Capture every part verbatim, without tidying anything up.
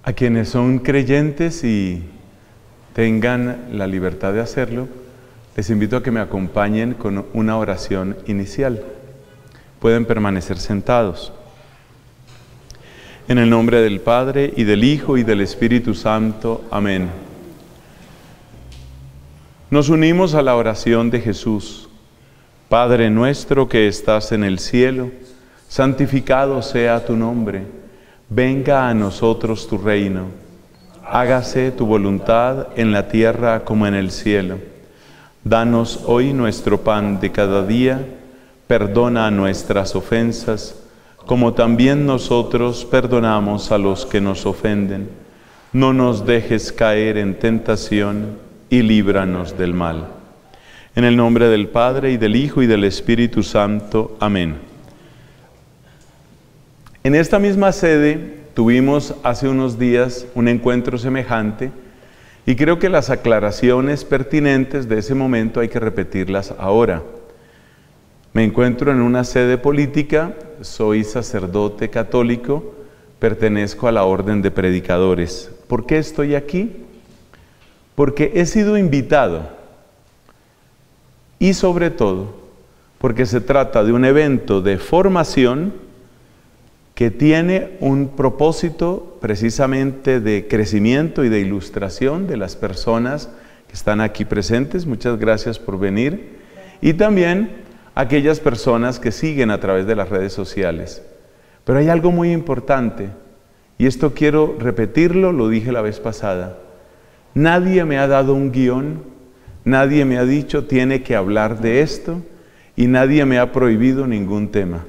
A quienes son creyentes y tengan la libertad de hacerlo, les invito a que me acompañen con una oración inicial. Pueden permanecer sentados. En el nombre del Padre, y del Hijo, y del Espíritu Santo. Amén. Nos unimos a la oración de Jesús. Padre nuestro que estás en el cielo, santificado sea tu nombre. Venga a nosotros tu reino. Hágase tu voluntad en la tierra como en el cielo. Danos hoy nuestro pan de cada día. Perdona nuestras ofensas, como también nosotros perdonamos a los que nos ofenden. No nos dejes caer en tentación y líbranos del mal. En el nombre del Padre, y del Hijo, y del Espíritu Santo. Amén. En esta misma sede tuvimos hace unos días un encuentro semejante y creo que las aclaraciones pertinentes de ese momento hay que repetirlas ahora. Me encuentro en una sede política, soy sacerdote católico, pertenezco a la Orden de Predicadores. ¿Por qué estoy aquí? Porque he sido invitado y sobre todo porque se trata de un evento de formación que tiene un propósito precisamente de crecimiento y de ilustración de las personas que están aquí presentes. Muchas gracias por venir. Y también aquellas personas que siguen a través de las redes sociales. Pero hay algo muy importante, y esto quiero repetirlo, lo dije la vez pasada. Nadie me ha dado un guión, nadie me ha dicho tiene que hablar de esto, y nadie me ha prohibido ningún tema.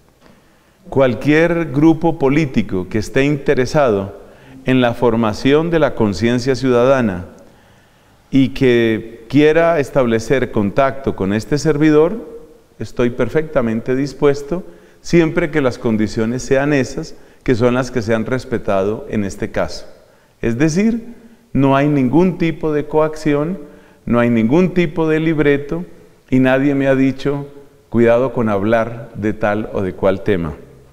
Cualquier grupo político que esté interesado en la formación de la conciencia ciudadana y que quiera establecer contacto con este servidor, estoy perfectamente dispuesto, siempre que las condiciones sean esas, que son las que se han respetado en este caso. Es decir, no hay ningún tipo de coacción, no hay ningún tipo de libreto, y nadie me ha dicho, cuidado con hablar de tal o de cual tema.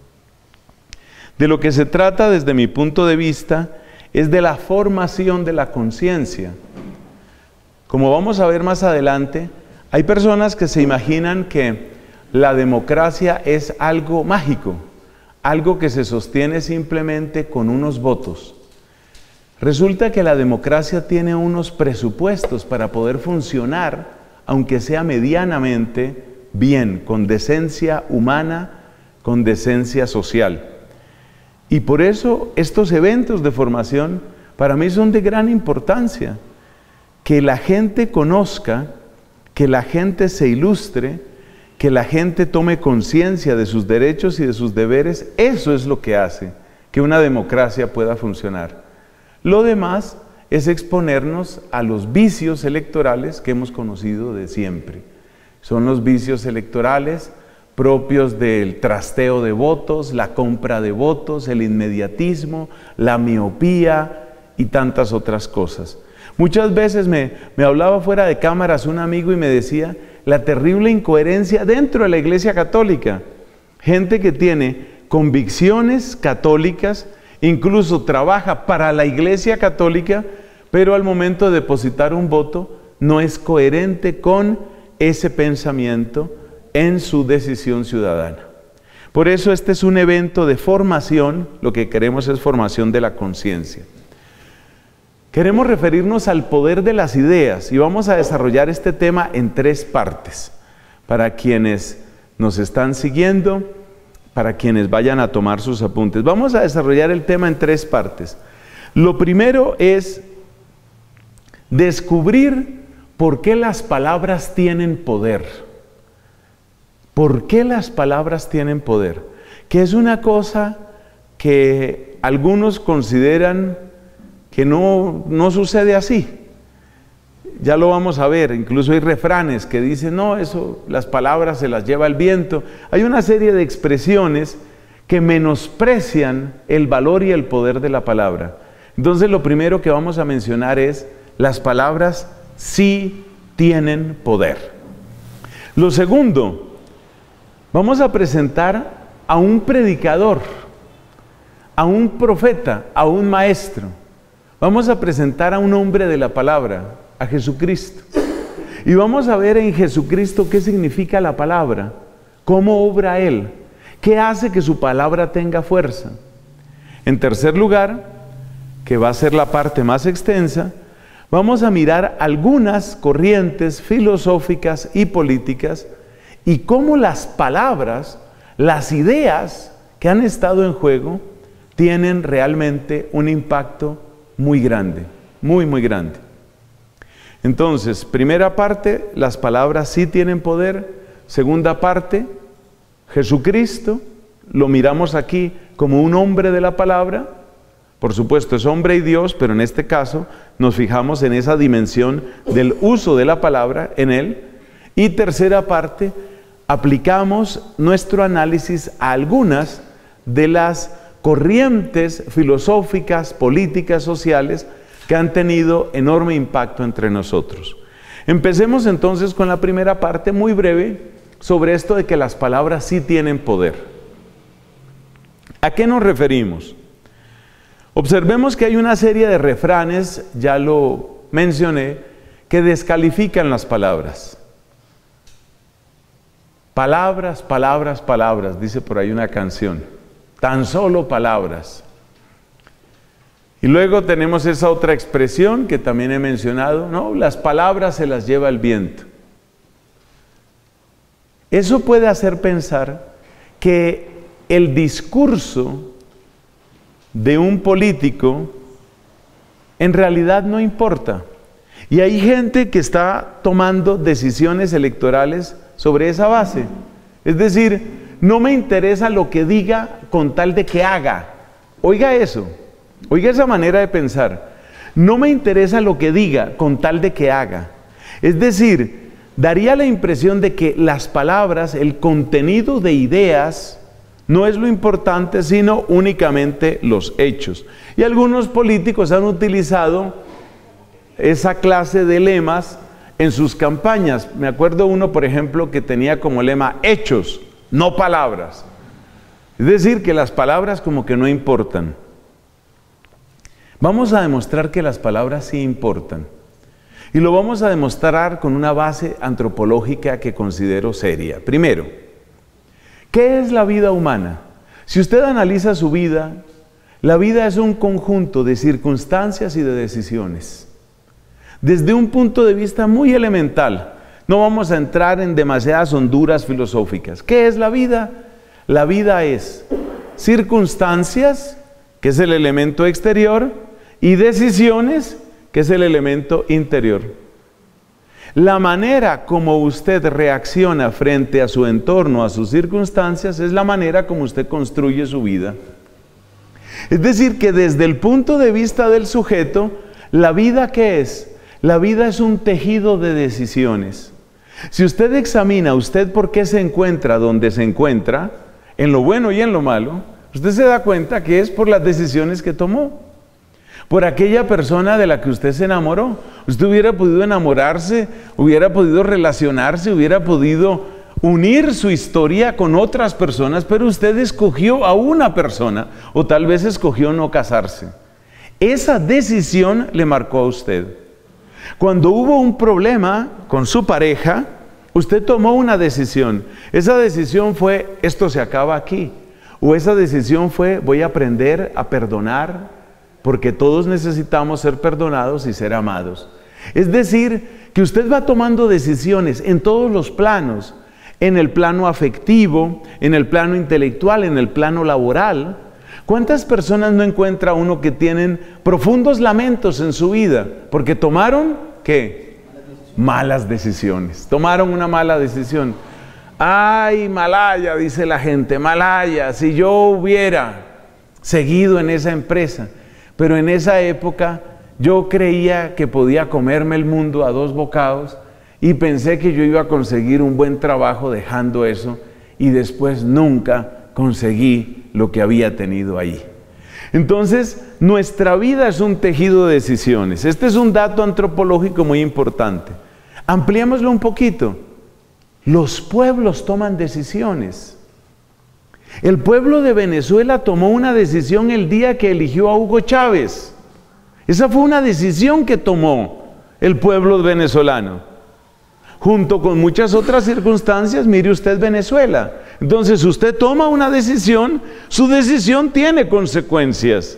De lo que se trata desde mi punto de vista es de la formación de la conciencia. Como vamos a ver más adelante, hay personas que se imaginan que la democracia es algo mágico, algo que se sostiene simplemente con unos votos. Resulta que la democracia tiene unos presupuestos para poder funcionar, aunque sea medianamente bien, con decencia humana, con decencia social. Y por eso estos eventos de formación para mí son de gran importancia. Que la gente conozca, que la gente se ilustre, que la gente tome conciencia de sus derechos y de sus deberes, eso es lo que hace que una democracia pueda funcionar. Lo demás es exponernos a los vicios electorales que hemos conocido de siempre. Son los vicios electorales propios del trasteo de votos, la compra de votos, el inmediatismo, la miopía y tantas otras cosas. Muchas veces me, me hablaba fuera de cámaras un amigo y me decía la terrible incoherencia dentro de la Iglesia Católica. Gente que tiene convicciones católicas, incluso trabaja para la Iglesia Católica, pero al momento de depositar un voto no es coherente con ese pensamiento en su decisión ciudadana. Por eso este es un evento de formación, lo que queremos es formación de la conciencia. Queremos referirnos al poder de las ideas y vamos a desarrollar este tema en tres partes. Para quienes nos están siguiendo, para quienes vayan a tomar sus apuntes. Vamos a desarrollar el tema en tres partes. Lo primero es descubrir por qué las palabras tienen poder. ¿Por qué las palabras tienen poder? Que es una cosa que algunos consideran que no, no sucede así. Ya lo vamos a ver, incluso hay refranes que dicen, no, eso, las palabras se las lleva el viento. Hay una serie de expresiones que menosprecian el valor y el poder de la palabra. Entonces lo primero que vamos a mencionar es, las palabras sí tienen poder. Lo segundo, vamos a presentar a un predicador, a un profeta, a un maestro. Vamos a presentar a un hombre de la palabra, a Jesucristo. Y vamos a ver en Jesucristo qué significa la palabra, cómo obra Él, qué hace que su palabra tenga fuerza. En tercer lugar, que va a ser la parte más extensa, vamos a mirar algunas corrientes filosóficas y políticas y cómo las palabras, las ideas que han estado en juego, tienen realmente un impacto muy grande, muy, muy grande. Entonces, primera parte, las palabras sí tienen poder. Segunda parte, Jesucristo, lo miramos aquí como un hombre de la palabra. Por supuesto, es hombre y Dios, pero en este caso nos fijamos en esa dimensión del uso de la palabra en Él. Y tercera parte, aplicamos nuestro análisis a algunas de las corrientes filosóficas, políticas, sociales que han tenido enorme impacto entre nosotros. Empecemos entonces con la primera parte, muy breve, sobre esto de que las palabras sí tienen poder. ¿A qué nos referimos? Observemos que hay una serie de refranes, ya lo mencioné, que descalifican las palabras. Palabras, palabras, palabras, dice por ahí una canción. Tan solo palabras. Y luego tenemos esa otra expresión que también he mencionado, ¿no? Las palabras se las lleva el viento. Eso puede hacer pensar que el discurso de un político en realidad no importa. Y hay gente que está tomando decisiones electorales sobre esa base. Es decir, no me interesa lo que diga con tal de que haga. Oiga eso, oiga esa manera de pensar. No me interesa lo que diga con tal de que haga. Es decir, daría la impresión de que las palabras, el contenido de ideas, no es lo importante, sino únicamente los hechos. Y algunos políticos han utilizado esa clase de lemas en sus campañas. Me acuerdo uno, por ejemplo, que tenía como lema hechos, no palabras. Es decir, que las palabras como que no importan. Vamos a demostrar que las palabras sí importan. Y lo vamos a demostrar con una base antropológica que considero seria. Primero, ¿qué es la vida humana? Si usted analiza su vida, la vida es un conjunto de circunstancias y de decisiones. Desde un punto de vista muy elemental, no vamos a entrar en demasiadas honduras filosóficas. ¿Qué es la vida? La vida es circunstancias, que es el elemento exterior, y decisiones, que es el elemento interior. La manera como usted reacciona frente a su entorno, a sus circunstancias, es la manera como usted construye su vida. Es decir, que desde el punto de vista del sujeto, la vida, ¿qué es? La vida es un tejido de decisiones. Si usted examina, usted por qué se encuentra donde se encuentra, en lo bueno y en lo malo, usted se da cuenta que es por las decisiones que tomó. Por aquella persona de la que usted se enamoró. Usted hubiera podido enamorarse, hubiera podido relacionarse, hubiera podido unir su historia con otras personas, pero usted escogió a una persona, o tal vez escogió no casarse. Esa decisión le marcó a usted. Cuando hubo un problema con su pareja, usted tomó una decisión. Esa decisión fue, esto se acaba aquí. O esa decisión fue, voy a aprender a perdonar, porque todos necesitamos ser perdonados y ser amados. Es decir, que usted va tomando decisiones en todos los planos, en el plano afectivo, en el plano intelectual, en el plano laboral. ¿Cuántas personas no encuentra uno que tienen profundos lamentos en su vida? Porque tomaron, ¿qué? Malas decisiones. Tomaron una mala decisión. Ay, Malaya, dice la gente, Malaya, si yo hubiera seguido en esa empresa. Pero en esa época yo creía que podía comerme el mundo a dos bocados y pensé que yo iba a conseguir un buen trabajo dejando eso y después nunca conseguí lo que había tenido ahí. Entonces, nuestra vida es un tejido de decisiones. Este es un dato antropológico muy importante. Ampliémoslo un poquito. Los pueblos toman decisiones. El pueblo de Venezuela tomó una decisión el día que eligió a Hugo Chávez. Esa fue una decisión que tomó el pueblo venezolano. Junto con muchas otras circunstancias, mire usted Venezuela. Entonces usted toma una decisión, su decisión tiene consecuencias.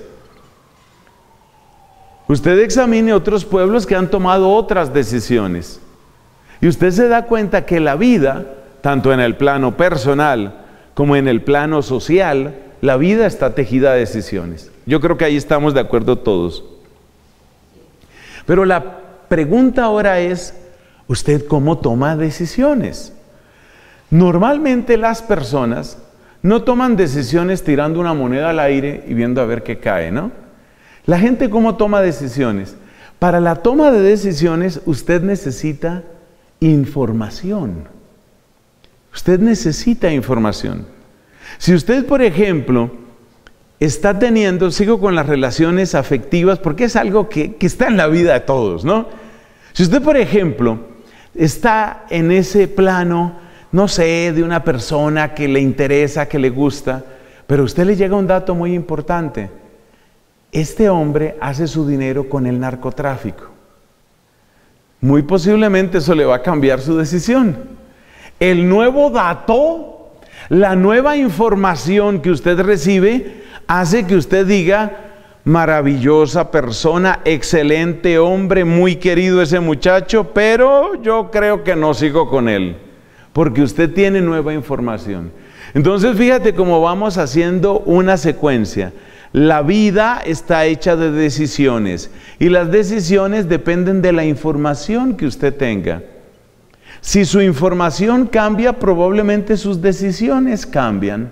Usted examine otros pueblos que han tomado otras decisiones. Y usted se da cuenta que la vida, tanto en el plano personal como en el plano social, la vida está tejida de decisiones. Yo creo que ahí estamos de acuerdo todos. Pero la pregunta ahora es, ¿usted cómo toma decisiones? Normalmente las personas no toman decisiones tirando una moneda al aire y viendo a ver qué cae, ¿no? La gente ¿cómo toma decisiones? Para la toma de decisiones usted necesita información. Usted necesita información. Si usted, por ejemplo, está teniendo, sigo con las relaciones afectivas, porque es algo que, que está en la vida de todos, ¿no? Si usted, por ejemplo, está en ese plano, no sé, de una persona que le interesa, que le gusta, pero a usted le llega un dato muy importante. Este hombre hace su dinero con el narcotráfico. Muy posiblemente eso le va a cambiar su decisión. El nuevo dato, la nueva información que usted recibe, hace que usted diga, maravillosa persona, excelente hombre, muy querido ese muchacho, pero yo creo que no sigo con él, porque usted tiene nueva información. Entonces fíjate cómo vamos haciendo una secuencia. La vida está hecha de decisiones y las decisiones dependen de la información que usted tenga. Si su información cambia, probablemente sus decisiones cambian.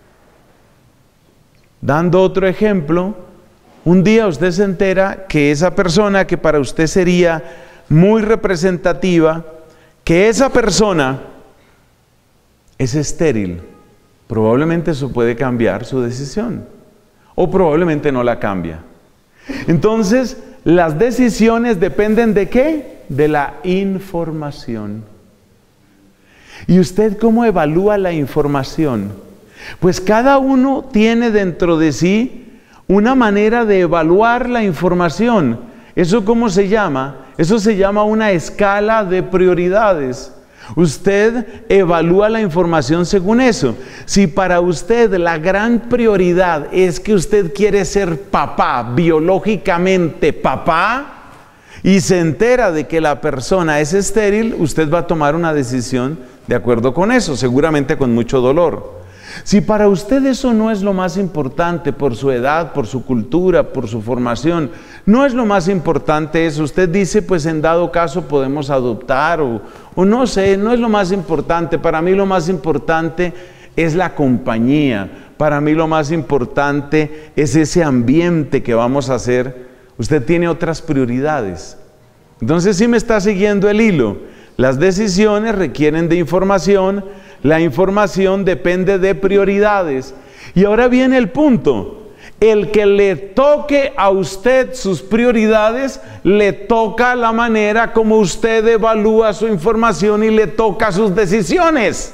Dando otro ejemplo, un día usted se entera que esa persona que para usted sería muy representativa, que esa persona es estéril. Probablemente eso puede cambiar su decisión, o probablemente no la cambia. Entonces, las decisiones dependen ¿de qué? De la información. ¿Y usted cómo evalúa la información? Pues cada uno tiene dentro de sí una manera de evaluar la información. ¿Eso cómo se llama? Eso se llama una escala de prioridades. Usted evalúa la información según eso. Si para usted la gran prioridad es que usted quiere ser papá, biológicamente papá, y se entera de que la persona es estéril, usted va a tomar una decisión de acuerdo con eso, seguramente con mucho dolor. Si para usted eso no es lo más importante por su edad, por su cultura, por su formación, no es lo más importante eso, usted dice, pues en dado caso podemos adoptar o, o no sé, no es lo más importante. Para mí lo más importante es la compañía, para mí lo más importante es ese ambiente que vamos a hacer. Usted tiene otras prioridades. Entonces sí me está siguiendo el hilo. Las decisiones requieren de información, la información depende de prioridades. Y ahora viene el punto. El que le toque a usted sus prioridades, le toca la manera como usted evalúa su información y le toca sus decisiones.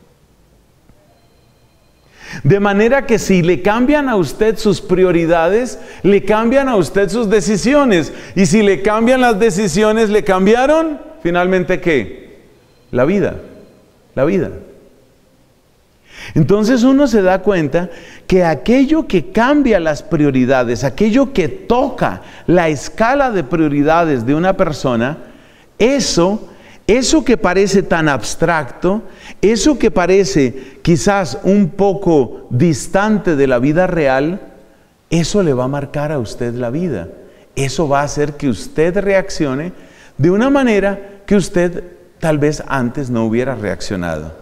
De manera que si le cambian a usted sus prioridades, le cambian a usted sus decisiones. Y si le cambian las decisiones, ¿le cambiaron? Finalmente, ¿qué? La vida. La vida. Entonces uno se da cuenta que aquello que cambia las prioridades, aquello que toca la escala de prioridades de una persona, eso, eso que parece tan abstracto, eso que parece quizás un poco distante de la vida real, eso le va a marcar a usted la vida. Eso va a hacer que usted reaccione de una manera que usted tal vez antes no hubiera reaccionado.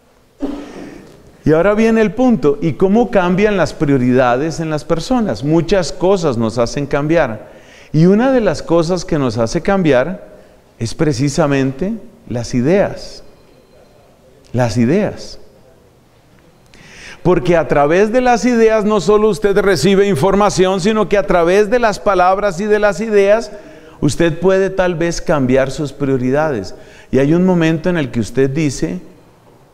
Y ahora viene el punto, ¿y cómo cambian las prioridades en las personas? Muchas cosas nos hacen cambiar. Y una de las cosas que nos hace cambiar es precisamente las ideas. Las ideas. Porque a través de las ideas no solo usted recibe información, sino que a través de las palabras y de las ideas, usted puede tal vez cambiar sus prioridades. Y hay un momento en el que usted dice,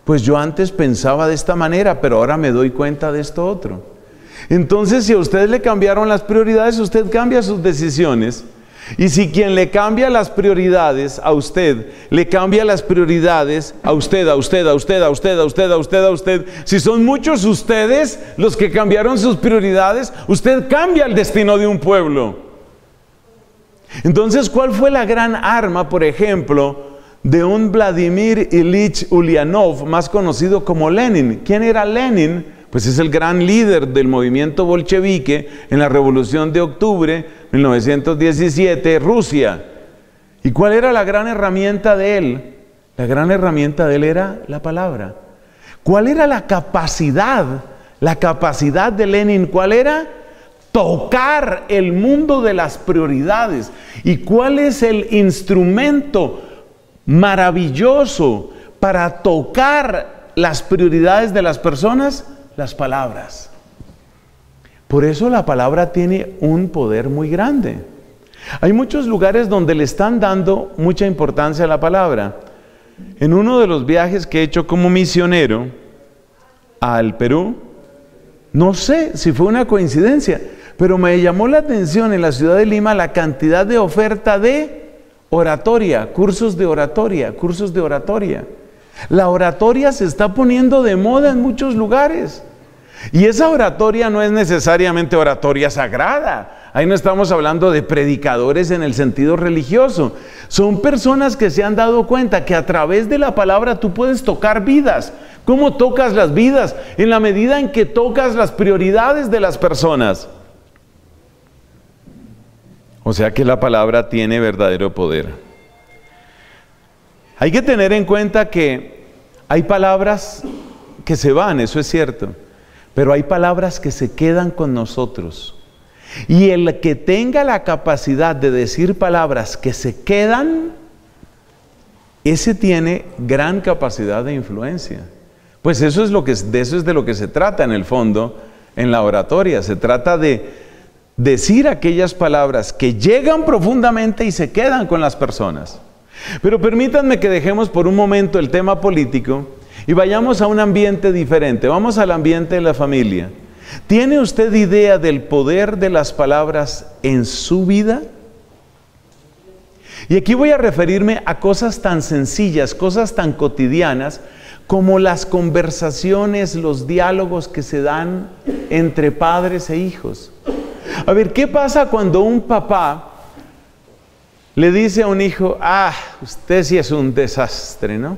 Pues yo antes pensaba de esta manera, pero ahora me doy cuenta de esto otro. Entonces, si a usted le cambiaron las prioridades, usted cambia sus decisiones. Y si quien le cambia las prioridades a usted, le cambia las prioridades a usted, a usted, a usted, a usted, a usted, a usted, a usted, si son muchos ustedes los que cambiaron sus prioridades, usted cambia el destino de un pueblo. Entonces, ¿cuál fue la gran arma, por ejemplo, de un Vladimir Ilich Ulyanov, más conocido como Lenin? ¿Quién era Lenin? Pues es el gran líder del movimiento bolchevique en la Revolución de Octubre, mil novecientos diecisiete, Rusia. ¿Y cuál era la gran herramienta de él? La gran herramienta de él era la palabra. ¿Cuál era la capacidad? La capacidad de Lenin, ¿cuál era? Tocar el mundo de las prioridades. ¿Y cuál es el instrumento maravilloso para tocar las prioridades de las personas? Las palabras. Por eso la palabra tiene un poder muy grande. Hay muchos lugares donde le están dando mucha importancia a la palabra. En uno de los viajes que he hecho como misionero al Perú, no sé si fue una coincidencia, pero me llamó la atención en la ciudad de Lima la cantidad de oferta de oratoria, cursos de oratoria, cursos de oratoria. La oratoria se está poniendo de moda en muchos lugares. Y esa oratoria no es necesariamente oratoria sagrada. Ahí no estamos hablando de predicadores en el sentido religioso. Son personas que se han dado cuenta que a través de la palabra tú puedes tocar vidas. ¿Cómo tocas las vidas? En la medida en que tocas las prioridades de las personas. O sea que la palabra tiene verdadero poder. Hay que tener en cuenta que hay palabras que se van, eso es cierto, pero hay palabras que se quedan con nosotros. Y el que tenga la capacidad de decir palabras que se quedan, ese tiene gran capacidad de influencia. Pues eso es lo que, de eso es de lo que se trata en el fondo, en la oratoria. Se trata de decir aquellas palabras que llegan profundamente y se quedan con las personas. Pero permítanme que dejemos por un momento el tema político y vayamos a un ambiente diferente. Vamos al ambiente de la familia. ¿Tiene usted idea del poder de las palabras en su vida? Y aquí voy a referirme a cosas tan sencillas, cosas tan cotidianas, como las conversaciones, los diálogos que se dan entre padres e hijos. A ver, ¿qué pasa cuando un papá le dice a un hijo, ah, usted sí es un desastre, ¿no?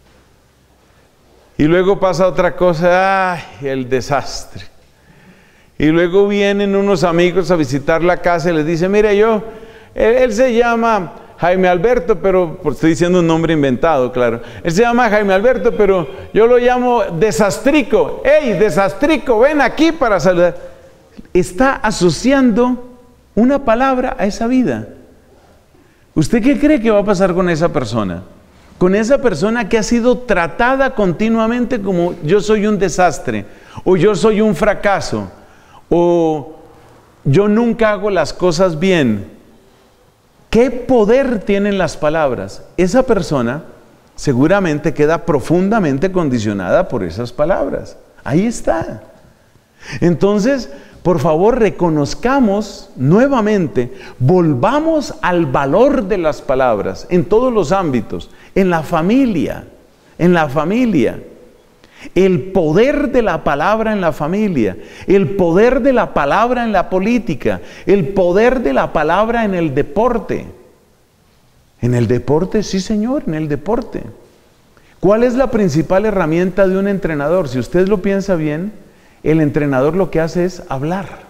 Y luego pasa otra cosa, ay, el desastre. Y luego vienen unos amigos a visitar la casa y les dice, mire yo, él, él se llama Jaime Alberto, pero, pues estoy diciendo un nombre inventado, claro. Él se llama Jaime Alberto, pero yo lo llamo Desastrico. ¡Ey, Desastrico, ven aquí para saludar! Está asociando una palabra a esa vida. ¿Usted qué cree que va a pasar con esa persona? Con esa persona que ha sido tratada continuamente como yo soy un desastre, o yo soy un fracaso, o yo nunca hago las cosas bien. ¿Qué poder tienen las palabras? Esa persona seguramente queda profundamente condicionada por esas palabras. Ahí está. Entonces, por favor, reconozcamos nuevamente, volvamos al valor de las palabras en todos los ámbitos, en la familia, en la familia. El poder de la palabra en la familia, el poder de la palabra en la política, el poder de la palabra en el deporte. En el deporte, sí señor, en el deporte. ¿Cuál es la principal herramienta de un entrenador? Si usted lo piensa bien, el entrenador lo que hace es hablar.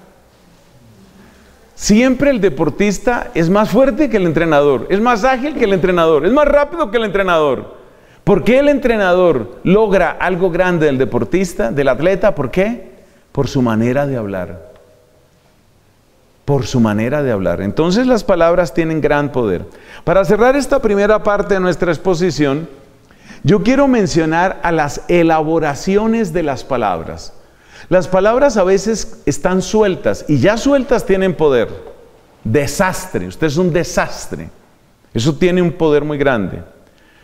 Siempre el deportista es más fuerte que el entrenador, es más ágil que el entrenador, es más rápido que el entrenador. ¿Por qué el entrenador logra algo grande del deportista, del atleta? ¿Por qué? Por su manera de hablar. Por su manera de hablar. Entonces las palabras tienen gran poder. Para cerrar esta primera parte de nuestra exposición, yo quiero mencionar a las elaboraciones de las palabras. Las palabras a veces están sueltas y ya sueltas tienen poder. Desastre, usted es un desastre. Eso tiene un poder muy grande.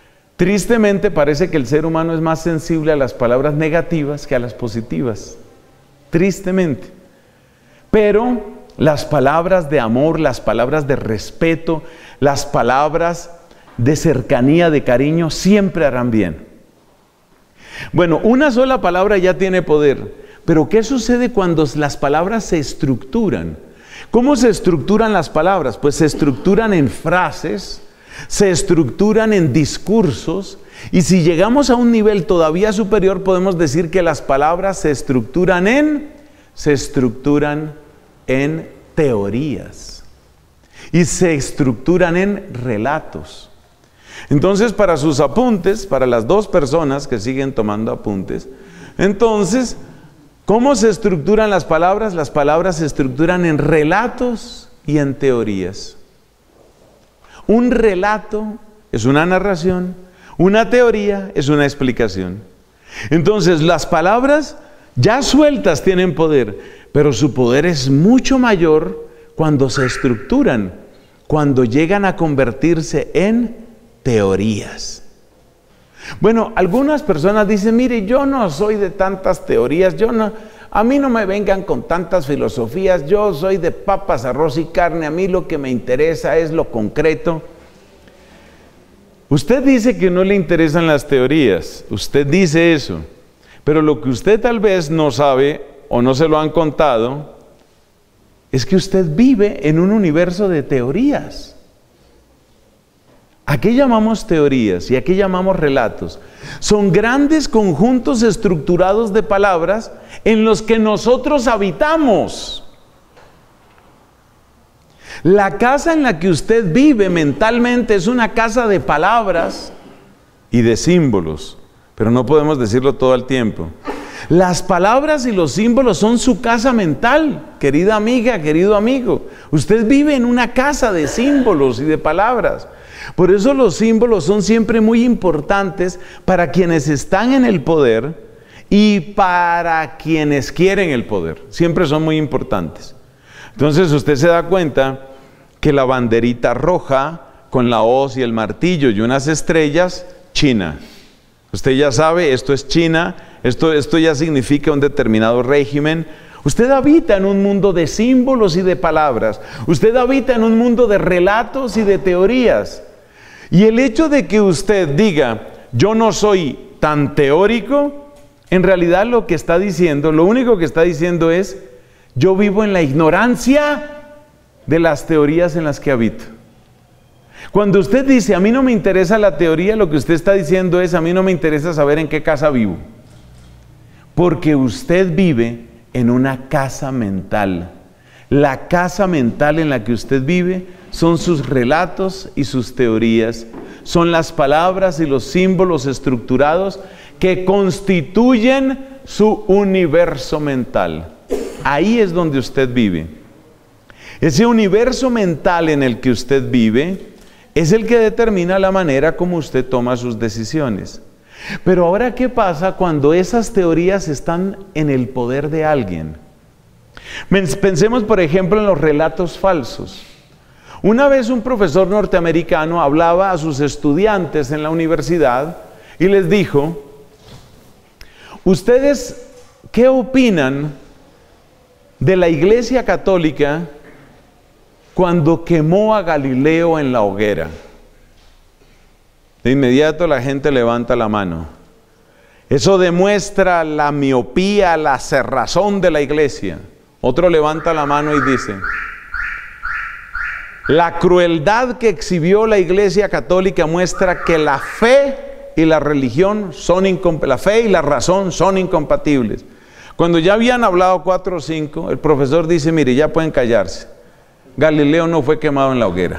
Tristemente parece que el ser humano es más sensible a las palabras negativas que a las positivas. Tristemente. Pero las palabras de amor, las palabras de respeto, las palabras de cercanía, de cariño, siempre harán bien. Bueno, una sola palabra ya tiene poder, pero ¿qué sucede cuando las palabras se estructuran? ¿Cómo se estructuran las palabras? Pues se estructuran en frases, se estructuran en discursos, y si llegamos a un nivel todavía superior, podemos decir que las palabras se estructuran en, se estructuran en teorías, y se estructuran en relatos. Entonces, para sus apuntes, para las dos personas que siguen tomando apuntes, entonces, ¿cómo se estructuran las palabras? Las palabras se estructuran en relatos y en teorías. Un relato es una narración, una teoría es una explicación. Entonces, las palabras ya sueltas tienen poder, pero su poder es mucho mayor cuando se estructuran, cuando llegan a convertirse en teorías. Bueno, algunas personas dicen, mire, yo no soy de tantas teorías, yo no, a mí no me vengan con tantas filosofías, yo soy de papas, arroz y carne, a mí lo que me interesa es lo concreto. Usted dice que no le interesan las teorías, usted dice eso, pero lo que usted tal vez no sabe o no se lo han contado es que usted vive en un universo de teorías. ¿A qué llamamos teorías y a qué llamamos relatos? Son grandes conjuntos estructurados de palabras en los que nosotros habitamos. La casa en la que usted vive mentalmente es una casa de palabras y de símbolos, pero no podemos decirlo todo el tiempo. Las palabras y los símbolos son su casa mental, querida amiga, querido amigo. Usted vive en una casa de símbolos y de palabras. Por eso los símbolos son siempre muy importantes para quienes están en el poder y para quienes quieren el poder. Siempre son muy importantes. Entonces usted se da cuenta que la banderita roja con la hoz y el martillo y unas estrellas, China. Usted ya sabe, esto es China, esto, esto ya significa un determinado régimen. Usted habita en un mundo de símbolos y de palabras. Usted habita en un mundo de relatos y de teorías. Y el hecho de que usted diga, yo no soy tan teórico, en realidad lo que está diciendo, lo único que está diciendo es, yo vivo en la ignorancia de las teorías en las que habito. Cuando usted dice, a mí no me interesa la teoría, lo que usted está diciendo es, a mí no me interesa saber en qué casa vivo. Porque usted vive en una casa mental. La casa mental en la que usted vive son sus relatos y sus teorías, son las palabras y los símbolos estructurados que constituyen su universo mental. Ahí es donde usted vive. Ese universo mental en el que usted vive es el que determina la manera como usted toma sus decisiones. Pero ahora, ¿qué pasa cuando esas teorías están en el poder de alguien? Pensemos, por ejemplo, en los relatos falsos. Una vez un profesor norteamericano hablaba a sus estudiantes en la universidad y les dijo, ¿ustedes qué opinan de la Iglesia Católica cuando quemó a Galileo en la hoguera? De inmediato la gente levanta la mano. Eso demuestra la miopía, la cerrazón de la iglesia. Otro levanta la mano y dice, la crueldad que exhibió la Iglesia Católica muestra que la fe y la religión son incompatibles, la fe y la razón son incompatibles. Cuando ya habían hablado cuatro o cinco, el profesor dice, mire, ya pueden callarse. Galileo no fue quemado en la hoguera.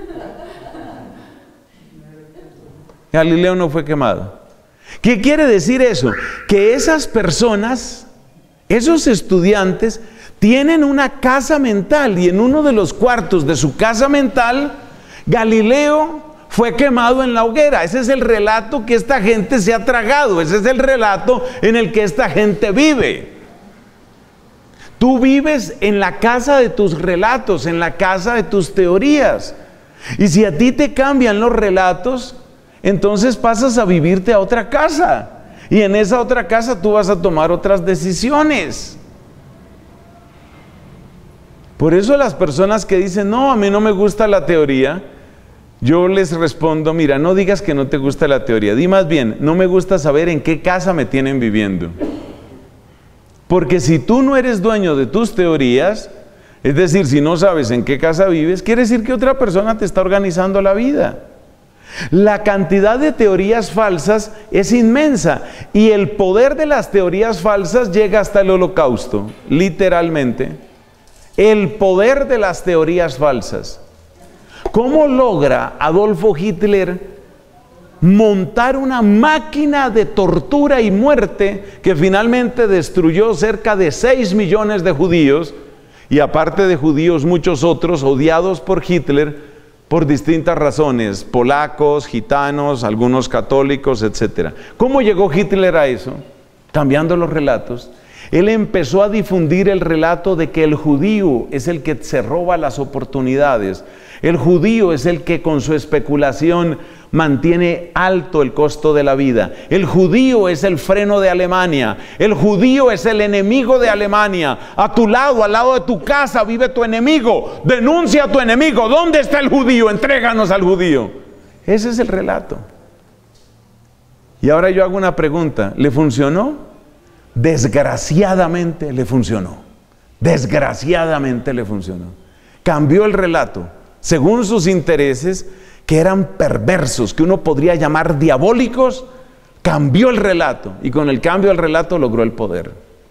Galileo no fue quemado. ¿Qué quiere decir eso? Que esas personas, esos estudiantes, tienen una casa mental, y en uno de los cuartos de su casa mental, Galileo fue quemado en la hoguera. Ese es el relato que esta gente se ha tragado, ese es el relato en el que esta gente vive. Tú vives en la casa de tus relatos, en la casa de tus teorías. Y si a ti te cambian los relatos, entonces pasas a vivirte a otra casa. Y en esa otra casa tú vas a tomar otras decisiones. Por eso las personas que dicen, no, a mí no me gusta la teoría, yo les respondo, mira, no digas que no te gusta la teoría, di más bien, no me gusta saber en qué casa me tienen viviendo. Porque si tú no eres dueño de tus teorías, es decir, si no sabes en qué casa vives, quiere decir que otra persona te está organizando la vida. La cantidad de teorías falsas es inmensa y el poder de las teorías falsas llega hasta el holocausto, literalmente. El poder de las teorías falsas. ¿Cómo logra Adolfo Hitler montar una máquina de tortura y muerte que finalmente destruyó cerca de seis millones de judíos, y aparte de judíos muchos otros odiados por Hitler por distintas razones, polacos, gitanos, algunos católicos, etcétera? ¿Cómo llegó Hitler a eso? Cambiando los relatos. Él empezó a difundir el relato de que el judío es el que se roba las oportunidades. El judío es el que con su especulación mantiene alto el costo de la vida. El judío es el freno de Alemania. El judío es el enemigo de Alemania. A tu lado, al lado de tu casa, vive tu enemigo. Denuncia a tu enemigo. ¿Dónde está el judío? Entréganos al judío. Ese es el relato. Y ahora yo hago una pregunta. ¿Le funcionó? Desgraciadamente le funcionó. Desgraciadamente le funcionó. Cambió el relato según sus intereses, que eran perversos, que uno podría llamar diabólicos. Cambió el relato y con el cambio del relato logró el poder.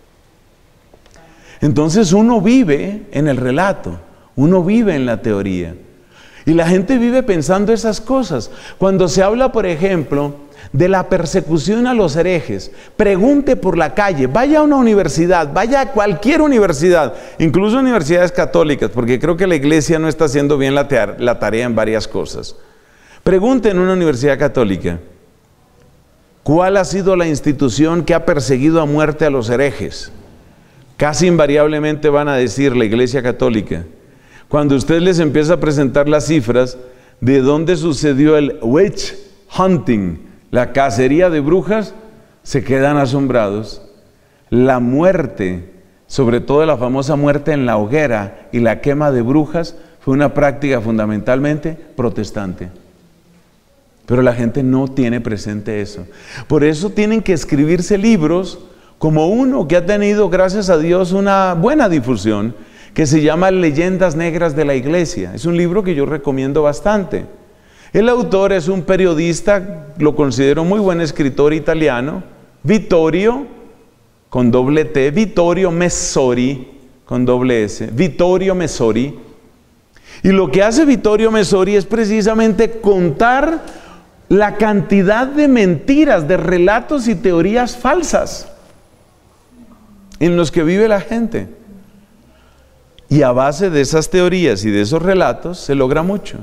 Entonces uno vive en el relato, uno vive en la teoría y la gente vive pensando esas cosas. Cuando se habla, por ejemplo, de la persecución a los herejes, pregunte por la calle, vaya a una universidad, vaya a cualquier universidad, incluso universidades católicas, porque creo que la iglesia no está haciendo bien la, la tarea en varias cosas. Pregunte en una universidad católica, ¿cuál ha sido la institución que ha perseguido a muerte a los herejes? Casi invariablemente van a decir la iglesia católica. Cuando usted les empieza a presentar las cifras de dónde sucedió el witch hunting, la cacería de brujas, se quedan asombrados. La muerte, sobre todo la famosa muerte en la hoguera y la quema de brujas, fue una práctica fundamentalmente protestante. Pero la gente no tiene presente eso. Por eso tienen que escribirse libros como uno que ha tenido, gracias a Dios, una buena difusión, que se llama Leyendas Negras de la Iglesia. Es un libro que yo recomiendo bastante. El autor es un periodista, lo considero muy buen escritor italiano, Vittorio, con doble T, Vittorio Messori, con doble S, Vittorio Messori. Y lo que hace Vittorio Messori es precisamente contar la cantidad de mentiras, de relatos y teorías falsas en los que vive la gente. Y a base de esas teorías y de esos relatos se logra mucho.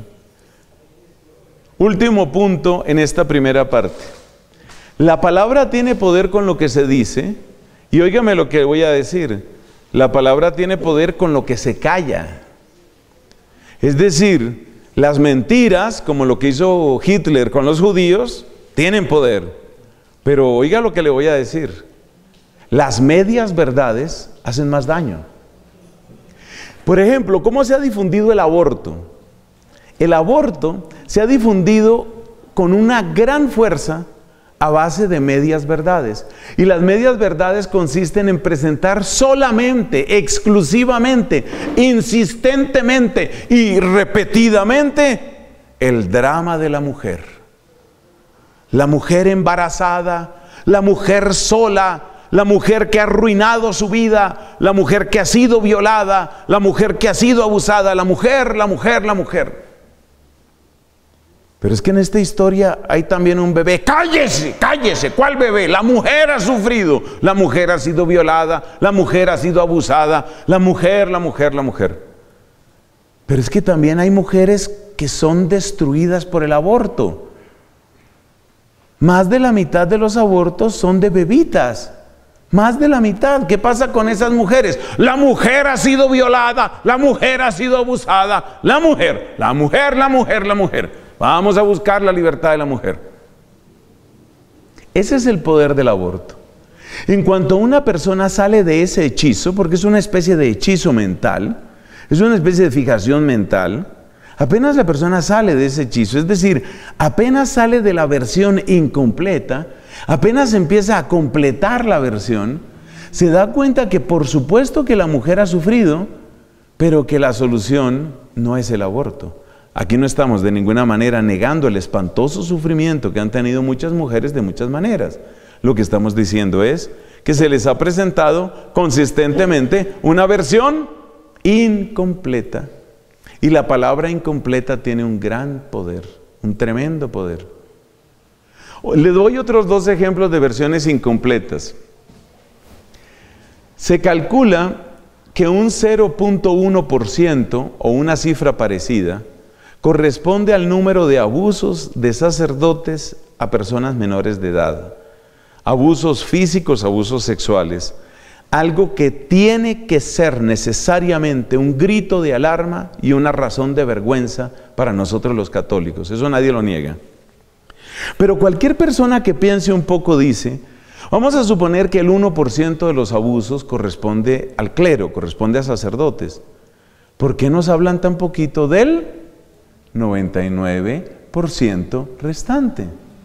Último punto en esta primera parte. La palabra tiene poder con lo que se dice, y óigame lo que voy a decir, la palabra tiene poder con lo que se calla. Es decir, las mentiras, como lo que hizo Hitler con los judíos, tienen poder. Pero oiga lo que le voy a decir, las medias verdades hacen más daño. Por ejemplo, ¿cómo se ha difundido el aborto? El aborto se ha difundido con una gran fuerza a base de medias verdades. Y las medias verdades consisten en presentar solamente, exclusivamente, insistentemente y repetidamente el drama de la mujer. La mujer embarazada, la mujer sola, la mujer que ha arruinado su vida, la mujer que ha sido violada, la mujer que ha sido abusada, la mujer, la mujer, la mujer. Pero es que en esta historia hay también un bebé. ¡Cállese! ¡Cállese! ¿Cuál bebé? La mujer ha sufrido, la mujer ha sido violada, la mujer ha sido abusada, la mujer, la mujer, la mujer. Pero es que también hay mujeres que son destruidas por el aborto. Más de la mitad de los abortos son de bebitas. Más de la mitad. ¿Qué pasa con esas mujeres? La mujer ha sido violada, la mujer ha sido abusada, la mujer, la mujer, la mujer, la mujer. Vamos a buscar la libertad de la mujer. Ese es el poder del aborto. En cuanto una persona sale de ese hechizo, porque es una especie de hechizo mental, es una especie de fijación mental, apenas la persona sale de ese hechizo, es decir, apenas sale de la versión incompleta, apenas empieza a completar la versión, se da cuenta que por supuesto que la mujer ha sufrido, pero que la solución no es el aborto. Aquí no estamos de ninguna manera negando el espantoso sufrimiento que han tenido muchas mujeres de muchas maneras. Lo que estamos diciendo es que se les ha presentado consistentemente una versión incompleta. Y la palabra incompleta tiene un gran poder, un tremendo poder. Le doy otros dos ejemplos de versiones incompletas. Se calcula que un cero punto uno por ciento o una cifra parecida corresponde al número de abusos de sacerdotes a personas menores de edad. Abusos físicos, abusos sexuales. Algo que tiene que ser necesariamente un grito de alarma y una razón de vergüenza para nosotros los católicos. Eso nadie lo niega. Pero cualquier persona que piense un poco dice, vamos a suponer que el uno por ciento de los abusos corresponde al clero, corresponde a sacerdotes. ¿Por qué nos hablan tan poquito del noventa y nueve por ciento restante?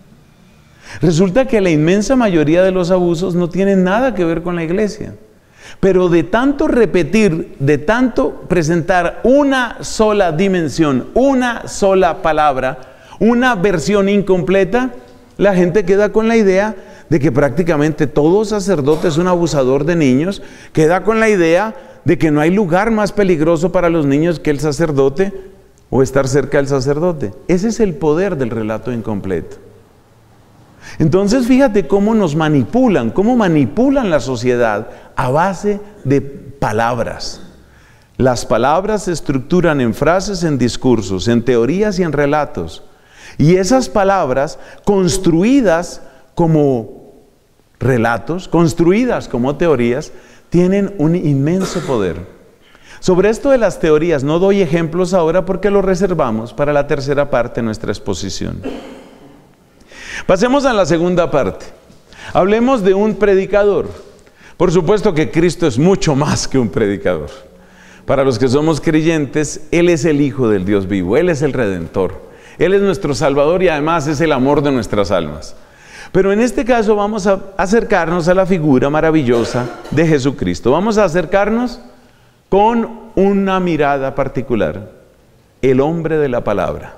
Resulta que la inmensa mayoría de los abusos no tienen nada que ver con la iglesia. Pero de tanto repetir, de tanto presentar una sola dimensión, una sola palabra, una versión incompleta, la gente queda con la idea de que prácticamente todo sacerdote es un abusador de niños, queda con la idea de que no hay lugar más peligroso para los niños que el sacerdote o estar cerca del sacerdote. Ese es el poder del relato incompleto. Entonces fíjate cómo nos manipulan, cómo manipulan la sociedad a base de palabras. Las palabras se estructuran en frases, en discursos, en teorías y en relatos. Y esas palabras construidas como relatos, construidas como teorías, tienen un inmenso poder. Sobre esto de las teorías no doy ejemplos ahora porque lo reservamos para la tercera parte de nuestra exposición. Pasemos a la segunda parte. Hablemos de un predicador. Por supuesto que Cristo es mucho más que un predicador. Para los que somos creyentes, Él es el Hijo del Dios vivo, Él es el Redentor, Él es nuestro Salvador y además es el amor de nuestras almas. Pero en este caso vamos a acercarnos a la figura maravillosa de Jesucristo. Vamos a acercarnos con una mirada particular, el hombre de la palabra.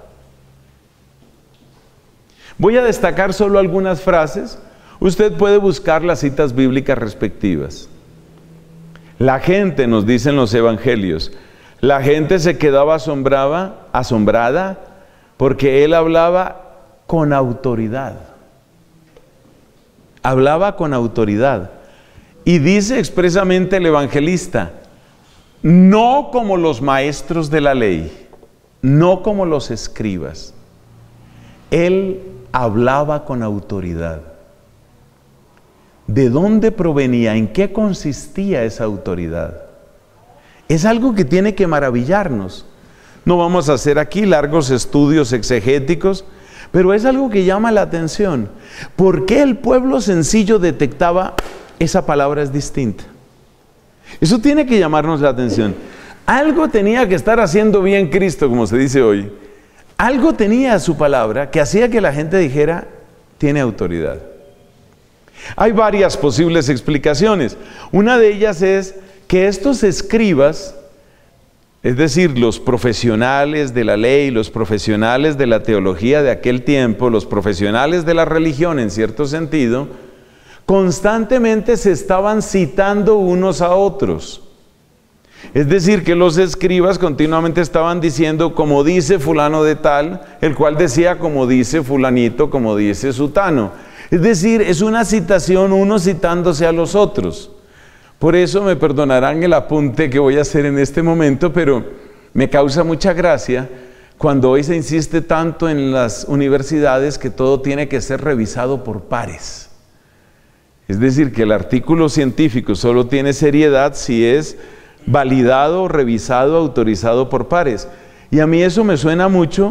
Voy a destacar solo algunas frases. Usted puede buscar las citas bíblicas respectivas. La gente, nos dicen los evangelios, la gente se quedaba asombrada, asombrada porque Él hablaba con autoridad. Hablaba con autoridad. Y dice expresamente el evangelista, no como los maestros de la ley, no como los escribas. Él hablaba con autoridad. ¿De dónde provenía? ¿En qué consistía esa autoridad? Es algo que tiene que maravillarnos. No vamos a hacer aquí largos estudios exegéticos, pero es algo que llama la atención. ¿Por qué el pueblo sencillo detectaba esa palabra es distinta? Eso tiene que llamarnos la atención. Algo tenía que estar haciendo bien Cristo, como se dice hoy. Algo tenía su palabra que hacía que la gente dijera, tiene autoridad. Hay varias posibles explicaciones. Una de ellas es que estos escribas, es decir, los profesionales de la ley, los profesionales de la teología de aquel tiempo, los profesionales de la religión en cierto sentido, constantemente se estaban citando unos a otros. Es decir, que los escribas continuamente estaban diciendo como dice fulano de tal, el cual decía como dice fulanito, como dice sutano. Es decir, es una citación, uno citándose a los otros. Por eso me perdonarán el apunte que voy a hacer en este momento, pero me causa mucha gracia cuando hoy se insiste tanto en las universidades que todo tiene que ser revisado por pares. Es decir, que el artículo científico solo tiene seriedad si es validado, revisado, autorizado por pares. Y a mí eso me suena mucho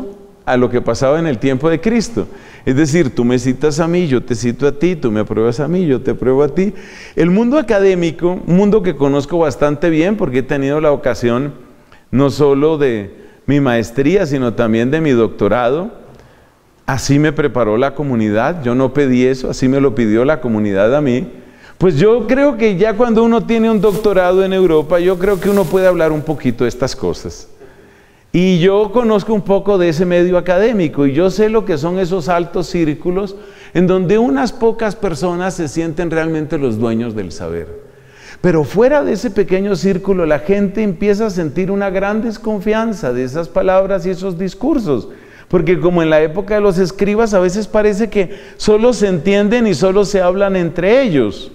a lo que pasaba en el tiempo de Cristo. Es decir, tú me citas a mí, yo te cito a ti, tú me apruebas a mí, yo te apruebo a ti. El mundo académico, un mundo que conozco bastante bien porque he tenido la ocasión no solo de mi maestría, sino también de mi doctorado. Así me preparó la comunidad, yo no pedí eso, así me lo pidió la comunidad a mí. Pues yo creo que ya cuando uno tiene un doctorado en Europa, yo creo que uno puede hablar un poquito de estas cosas. Y yo conozco un poco de ese medio académico y yo sé lo que son esos altos círculos en donde unas pocas personas se sienten realmente los dueños del saber. Pero fuera de ese pequeño círculo la gente empieza a sentir una gran desconfianza de esas palabras y esos discursos. Porque como en la época de los escribas a veces parece que solo se entienden y solo se hablan entre ellos.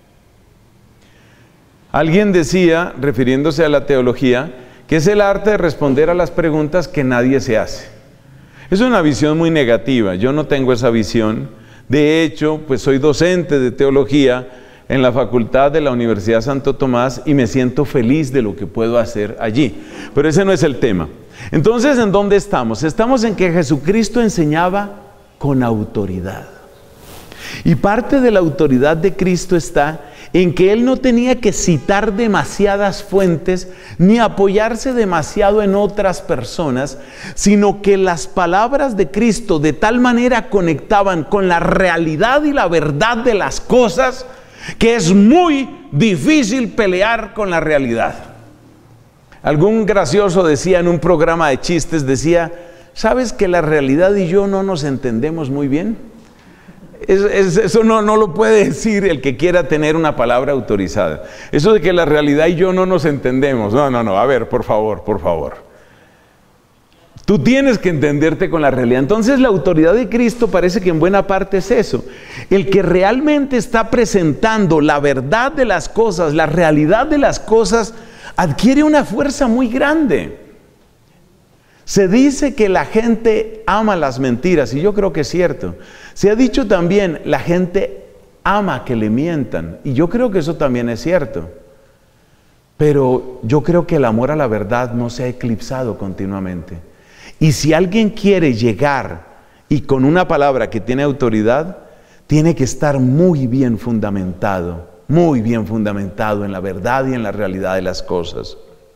Alguien decía, refiriéndose a la teología, que es el arte de responder a las preguntas que nadie se hace. Es una visión muy negativa, yo no tengo esa visión. De hecho, pues soy docente de teología en la facultad de la Universidad Santo Tomás y me siento feliz de lo que puedo hacer allí. Pero ese no es el tema. Entonces, ¿en dónde estamos? Estamos en que Jesucristo enseñaba con autoridad. Y parte de la autoridad de Cristo está en que Él no tenía que citar demasiadas fuentes ni apoyarse demasiado en otras personas, sino que las palabras de Cristo de tal manera conectaban con la realidad y la verdad de las cosas que es muy difícil pelear con la realidad. Algún gracioso decía en un programa de chistes, decía, ¿sabes que la realidad y yo no nos entendemos muy bien? Es, es, eso no, no lo puede decir el que quiera tener una palabra autorizada. Eso de que la realidad y yo no nos entendemos. No, no, no. A ver, por favor, por favor. Tú tienes que entenderte con la realidad. Entonces la autoridad de Cristo parece que en buena parte es eso. El que realmente está presentando la verdad de las cosas, la realidad de las cosas, adquiere una fuerza muy grande. Se dice que la gente ama las mentiras, y yo creo que es cierto. Se ha dicho también, la gente ama que le mientan, y yo creo que eso también es cierto. Pero yo creo que el amor a la verdad no se ha eclipsado continuamente. Y si alguien quiere llegar, y con una palabra que tiene autoridad, tiene que estar muy bien fundamentado, muy bien fundamentado en la verdad y en la realidad de las cosas.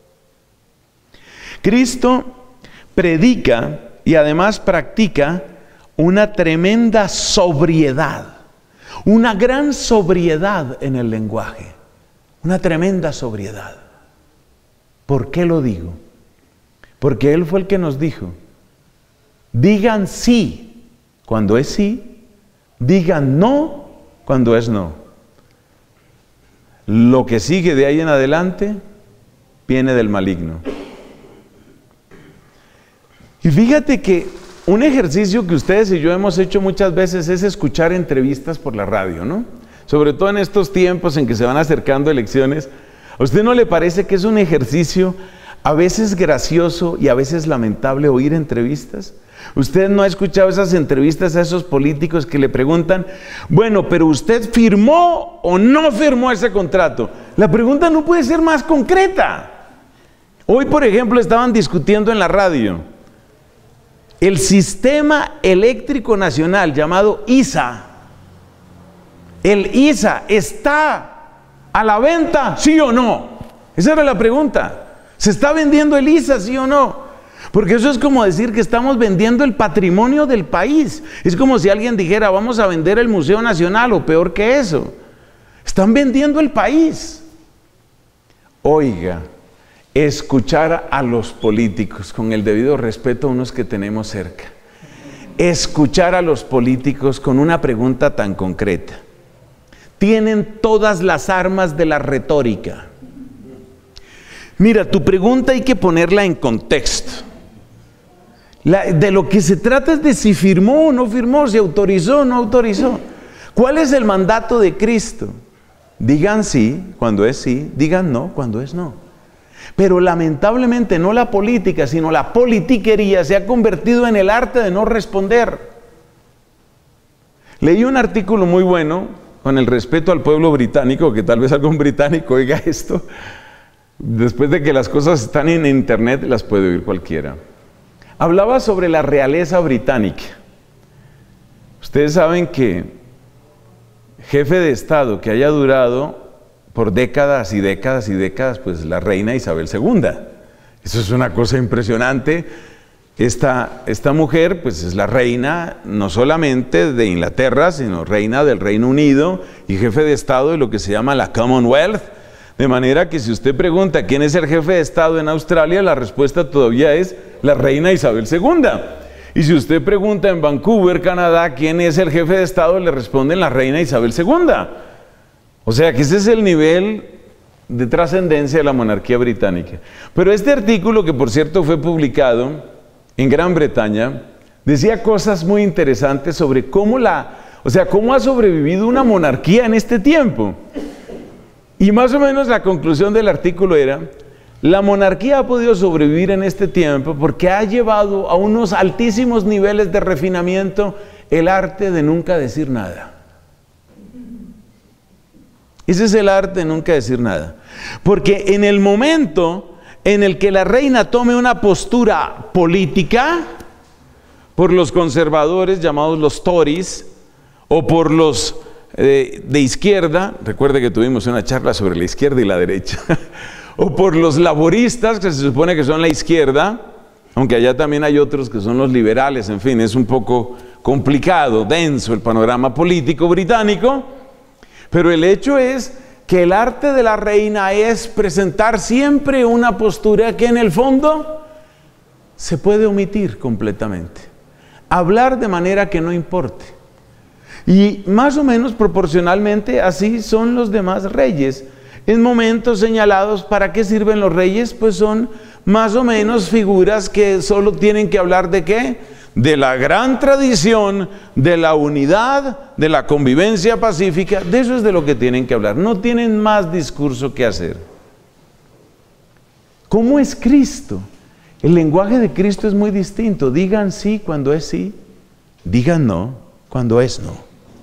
Cristo predica y además practica una tremenda sobriedad, una gran sobriedad en el lenguaje, una tremenda sobriedad. ¿Por qué lo digo? Porque Él fue el que nos dijo, digan sí cuando es sí, digan no cuando es no. Lo que sigue de ahí en adelante viene del maligno. Y fíjate que un ejercicio que ustedes y yo hemos hecho muchas veces es escuchar entrevistas por la radio, ¿no? Sobre todo en estos tiempos en que se van acercando elecciones. ¿A usted no le parece que es un ejercicio a veces gracioso y a veces lamentable oír entrevistas? ¿Usted no ha escuchado esas entrevistas a esos políticos que le preguntan, bueno, pero usted firmó o no firmó ese contrato? La pregunta no puede ser más concreta. Hoy, por ejemplo, estaban discutiendo en la radio el sistema eléctrico nacional llamado I S A. ¿El I S A está a la venta, sí o no? Esa era la pregunta. ¿Se está vendiendo el I S A, sí o no? Porque eso es como decir que estamos vendiendo el patrimonio del país. Es como si alguien dijera, vamos a vender el Museo Nacional, o peor que eso. Están vendiendo el país. Oiga, escuchar a los políticos, con el debido respeto a unos que tenemos cerca, escuchar a los políticos con una pregunta tan concreta. Tienen todas las armas de la retórica. Mira, tu pregunta hay que ponerla en contexto. La, de lo que se trata es de si firmó o no firmó, si autorizó o no autorizó. ¿Cuál es el mandato de Cristo? Digan sí cuando es sí, digan no cuando es no. Pero lamentablemente no la política, sino la politiquería se ha convertido en el arte de no responder. Leí un artículo muy bueno, con el respeto al pueblo británico, que tal vez algún británico oiga esto. Después de que las cosas están en internet, las puede oír cualquiera. hablaba sobre la realeza británica. Ustedes saben que jefe de Estado que haya durado por décadas y décadas y décadas, pues la reina Isabel segunda. Eso es una cosa impresionante. Esta, esta mujer, pues es la reina no solamente de Inglaterra, sino reina del Reino Unido y jefe de Estado de lo que se llama la Commonwealth. De manera que si usted pregunta quién es el jefe de Estado en Australia, la respuesta todavía es la reina Isabel segunda. Y si usted pregunta en Vancouver, Canadá, quién es el jefe de Estado, le responden la reina Isabel segunda. O sea que ese es el nivel de trascendencia de la monarquía británica. Pero este artículo, que por cierto fue publicado en Gran Bretaña, decía cosas muy interesantes sobre cómo la, o sea, cómo ha sobrevivido una monarquía en este tiempo. Y más o menos la conclusión del artículo era: la monarquía ha podido sobrevivir en este tiempo porque ha llevado a unos altísimos niveles de refinamiento el arte de nunca decir nada. Ese es el arte de nunca decir nada. Porque en el momento en el que la reina tome una postura política, por los conservadores llamados los Tories, o por los eh, de izquierda, recuerde que tuvimos una charla sobre la izquierda y la derecha, o por los laboristas, que se supone que son la izquierda, aunque allá también hay otros que son los liberales, en fin, es un poco complicado, denso el panorama político británico, pero el hecho es que el arte de la reina es presentar siempre una postura que en el fondo se puede omitir completamente. Hablar de manera que no importe. Y más o menos proporcionalmente así son los demás reyes. En momentos señalados, ¿para qué sirven los reyes? Pues son más o menos figuras que solo tienen que hablar de ¿qué? De la gran tradición, de la unidad, de la convivencia pacífica. De eso es de lo que tienen que hablar. No tienen más discurso que hacer. ¿Cómo es Cristo? El lenguaje de Cristo es muy distinto. Digan sí cuando es sí, digan no cuando es no.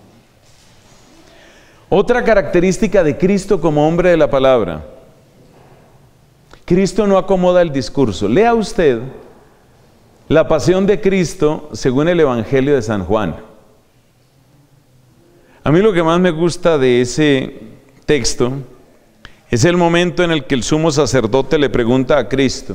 Otra característica de Cristo como hombre de la palabra: Cristo no acomoda el discurso. Lea usted la pasión de Cristo según el Evangelio de San Juan. A mí lo que más me gusta de ese texto es el momento en el que el sumo sacerdote le pregunta a Cristo: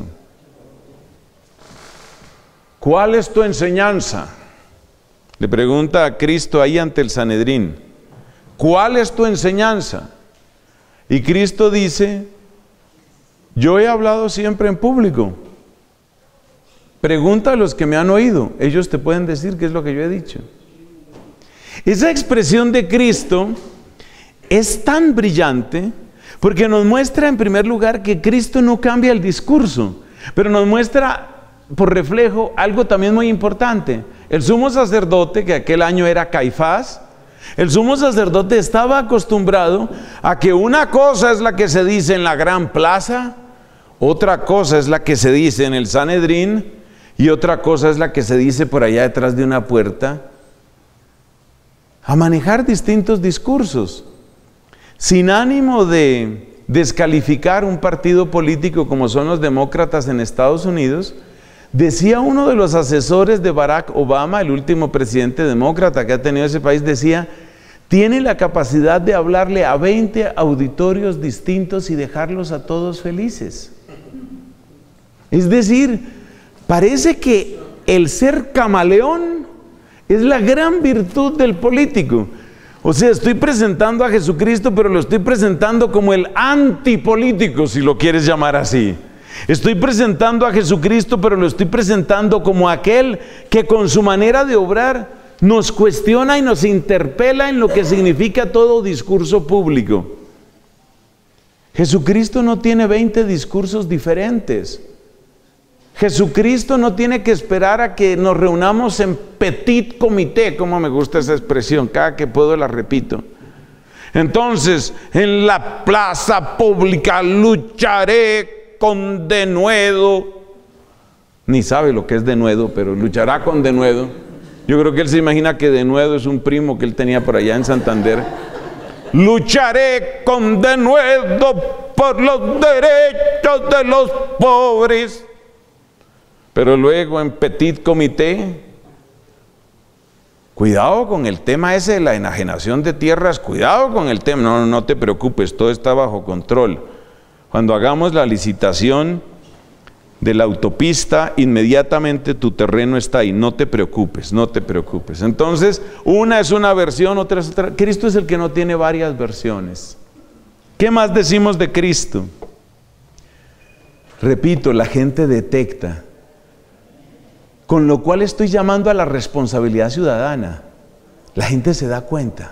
¿cuál es tu enseñanza? Le pregunta a Cristo ahí ante el Sanedrín: ¿cuál es tu enseñanza? Y Cristo dice: yo he hablado siempre en público. Pregunta a los que me han oído, ellos te pueden decir qué es lo que yo he dicho. Esa expresión de Cristo es tan brillante porque nos muestra en primer lugar que Cristo no cambia el discurso, pero nos muestra por reflejo algo también muy importante. El sumo sacerdote, que aquel año era Caifás, el sumo sacerdote estaba acostumbrado a que una cosa es la que se dice en la gran plaza, otra cosa es la que se dice en el Sanedrín, y otra cosa es la que se dice por allá detrás de una puerta. A manejar distintos discursos, sin ánimo de descalificar un partido político como son los demócratas en Estados Unidos. Decía uno de los asesores de Barack Obama, el último presidente demócrata que ha tenido ese país, decía: tiene la capacidad de hablarle a veinte auditorios distintos y dejarlos a todos felices. Es decir, parece que el ser camaleón es la gran virtud del político. O sea, estoy presentando a Jesucristo, pero lo estoy presentando como el antipolítico, si lo quieres llamar así. Estoy presentando a Jesucristo, pero lo estoy presentando como aquel que con su manera de obrar nos cuestiona y nos interpela en lo que significa todo discurso público. Jesucristo no tiene veinte discursos diferentes. Jesucristo no tiene que esperar a que nos reunamos en petit comité, como me gusta esa expresión, cada que puedo la repito. Entonces, en la plaza pública lucharé con denuedo. Ni sabe lo que es denuedo, pero luchará con denuedo. Yo creo que él se imagina que denuedo es un primo que él tenía por allá en Santander. Lucharé con denuedo por los derechos de los pobres. pero luego en petit comité. Cuidado con el tema ese de la enajenación de tierras, cuidado con el tema, no, no te preocupes, todo está bajo control. Cuando hagamos la licitación de la autopista, inmediatamente tu terreno está ahí, no te preocupes, no te preocupes. Entonces, una es una versión, otra es otra. Cristo es el que no tiene varias versiones. ¿Qué más decimos de Cristo? Repito, la gente detecta, con lo cual estoy llamando a la responsabilidad ciudadana. La gente se da cuenta.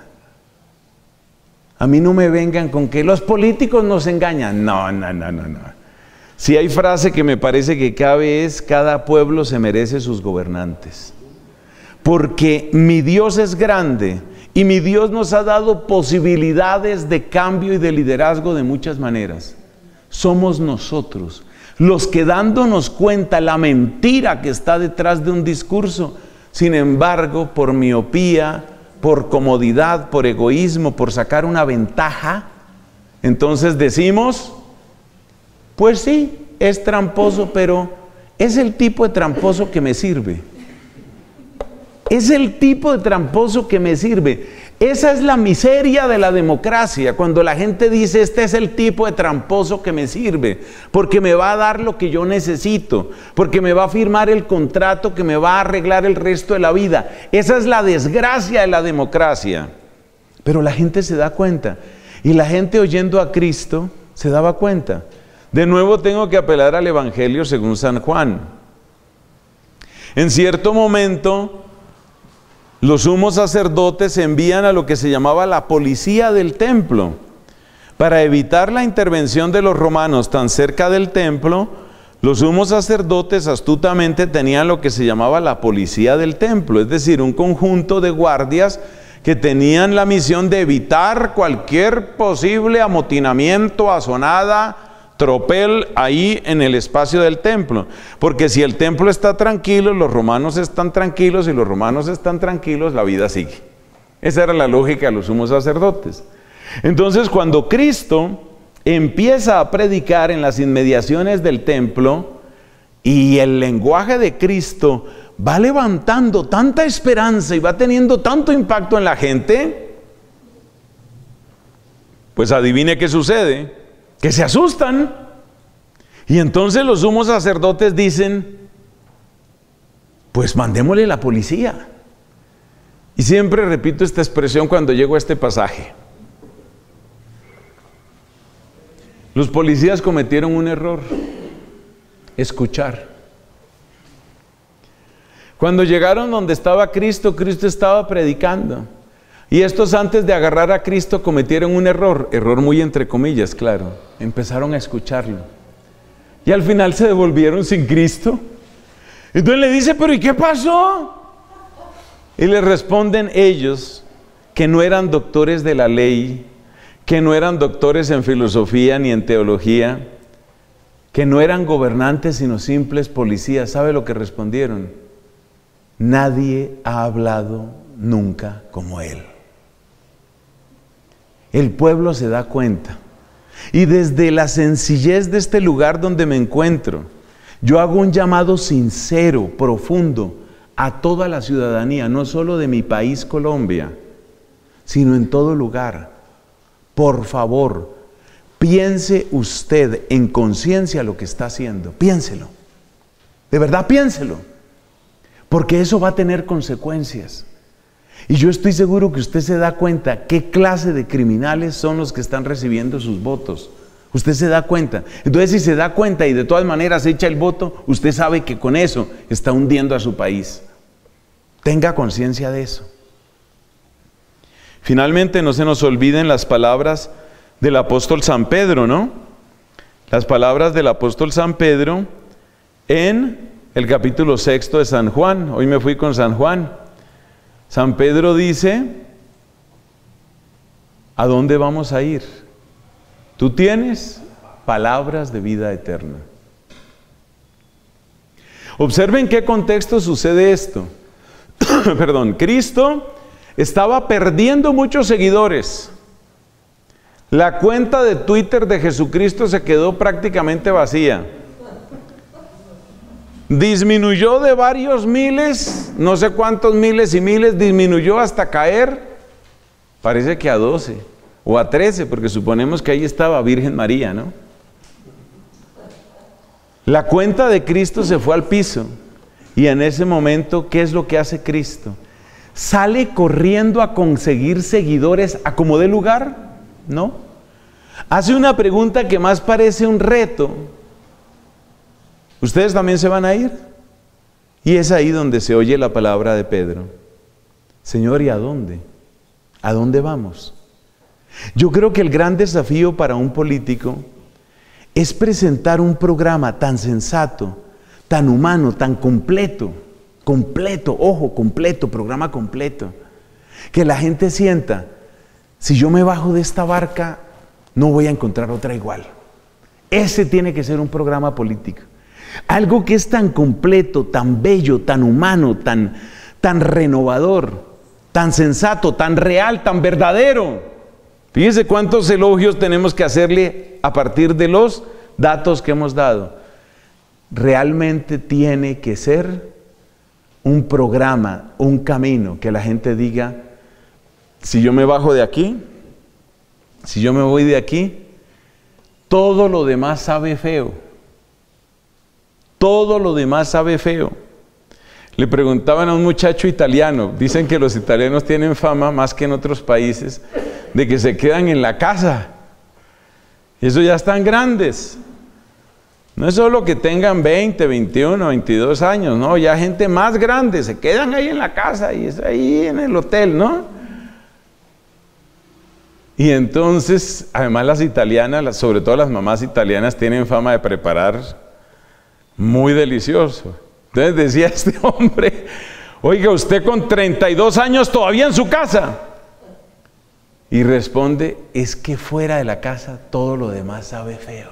A mí no me vengan con que los políticos nos engañan. No, no, no, no, no. Si hay frase que me parece que cabe es: cada pueblo se merece sus gobernantes. Porque mi Dios es grande y mi Dios nos ha dado posibilidades de cambio y de liderazgo de muchas maneras. Somos nosotros los que, dándonos cuenta la mentira que está detrás de un discurso, sin embargo, por miopía, por comodidad, por egoísmo, por sacar una ventaja, entonces decimos: pues sí, es tramposo, pero es el tipo de tramposo que me sirve. Es el tipo de tramposo que me sirve. Esa es la miseria de la democracia, cuando la gente dice: este es el tipo de tramposo que me sirve, porque me va a dar lo que yo necesito, porque me va a firmar el contrato que me va a arreglar el resto de la vida. Esa es la desgracia de la democracia. Pero la gente se da cuenta, y la gente, oyendo a Cristo, se daba cuenta. De nuevo tengo que apelar al Evangelio según San Juan. En cierto momento, los sumos sacerdotes envían a lo que se llamaba la policía del templo. Para evitar la intervención de los romanos tan cerca del templo, los sumos sacerdotes astutamente tenían lo que se llamaba la policía del templo, es decir, un conjunto de guardias que tenían la misión de evitar cualquier posible amotinamiento, azonada, tropel ahí en el espacio del templo, porque si el templo está tranquilo, los romanos están tranquilos, y los romanos están tranquilos, la vida sigue. Esa era la lógica de los sumos sacerdotes. Entonces, cuando Cristo empieza a predicar en las inmediaciones del templo, y el lenguaje de Cristo va levantando tanta esperanza y va teniendo tanto impacto en la gente, pues adivine qué sucede. Que se asustan. Y entonces los sumos sacerdotes dicen: pues mandémosle la policía. Y siempre repito esta expresión cuando llego a este pasaje. Los policías cometieron un error: escuchar. Cuando llegaron donde estaba Cristo, Cristo estaba predicando. Y estos, antes de agarrar a Cristo, cometieron un error, error muy entre comillas, claro. Empezaron a escucharlo. Y al final se devolvieron sin Cristo. Entonces le dice: ¿pero y qué pasó? Y le responden ellos, que no eran doctores de la ley, que no eran doctores en filosofía ni en teología, que no eran gobernantes sino simples policías. ¿Sabe lo que respondieron? Nadie ha hablado nunca como él. El pueblo se da cuenta. Y desde la sencillez de este lugar donde me encuentro, yo hago un llamado sincero, profundo, a toda la ciudadanía, no solo de mi país, Colombia, sino en todo lugar. Por favor, piense usted en conciencia lo que está haciendo. Piénselo. De verdad, piénselo. Porque eso va a tener consecuencias. Y yo estoy seguro que usted se da cuenta qué clase de criminales son los que están recibiendo sus votos. Usted se da cuenta. Entonces, si se da cuenta y de todas maneras echa el voto, usted sabe que con eso está hundiendo a su país. Tenga conciencia de eso. Finalmente, no se nos olviden las palabras del apóstol San Pedro, ¿no? Las palabras del apóstol San Pedro en el capítulo sexto de San Juan. Hoy me fui con San Juan. San Pedro dice: ¿a dónde vamos a ir? Tú tienes palabras de vida eterna. Observen qué contexto sucede esto. Perdón, Cristo estaba perdiendo muchos seguidores. La cuenta de Twitter de Jesucristo se quedó prácticamente vacía. disminuyó de varios miles, no sé cuántos miles y miles, disminuyó hasta caer, parece que a doce o a trece, porque suponemos que ahí estaba Virgen María, ¿no? La cuenta de Cristo se fue al piso, y en ese momento, ¿qué es lo que hace Cristo? ¿Sale corriendo a conseguir seguidores a como dé lugar? No. Hace una pregunta que más parece un reto. ¿Ustedes también se van a ir? Y es ahí donde se oye la palabra de Pedro. Señor, ¿y a dónde? ¿A dónde vamos? Yo creo que el gran desafío para un político es presentar un programa tan sensato, tan humano, tan completo, completo, ojo, completo, programa completo, que la gente sienta, si yo me bajo de esta barca, no voy a encontrar otra igual. Ese tiene que ser un programa político. Algo que es tan completo, tan bello, tan humano, tan, tan renovador, tan sensato, tan real, tan verdadero. Fíjense cuántos elogios tenemos que hacerle a partir de los datos que hemos dado. Realmente tiene que ser un programa, un camino, que la gente diga, si yo me bajo de aquí, si yo me voy de aquí, todo lo demás sabe feo. Todo lo demás sabe feo. Le preguntaban a un muchacho italiano, dicen que los italianos tienen fama, más que en otros países, de que se quedan en la casa. Y eso ya están grandes. No es solo que tengan veinte, veintiuno, veintidós años, no, ya gente más grande, se quedan ahí en la casa y es ahí en el hotel, ¿no? Y entonces, además las italianas, sobre todo las mamás italianas, tienen fama de preparar muy delicioso. Entonces decía este hombre, oiga, usted con treinta y dos años todavía en su casa. Y responde, es que fuera de la casa todo lo demás sabe feo.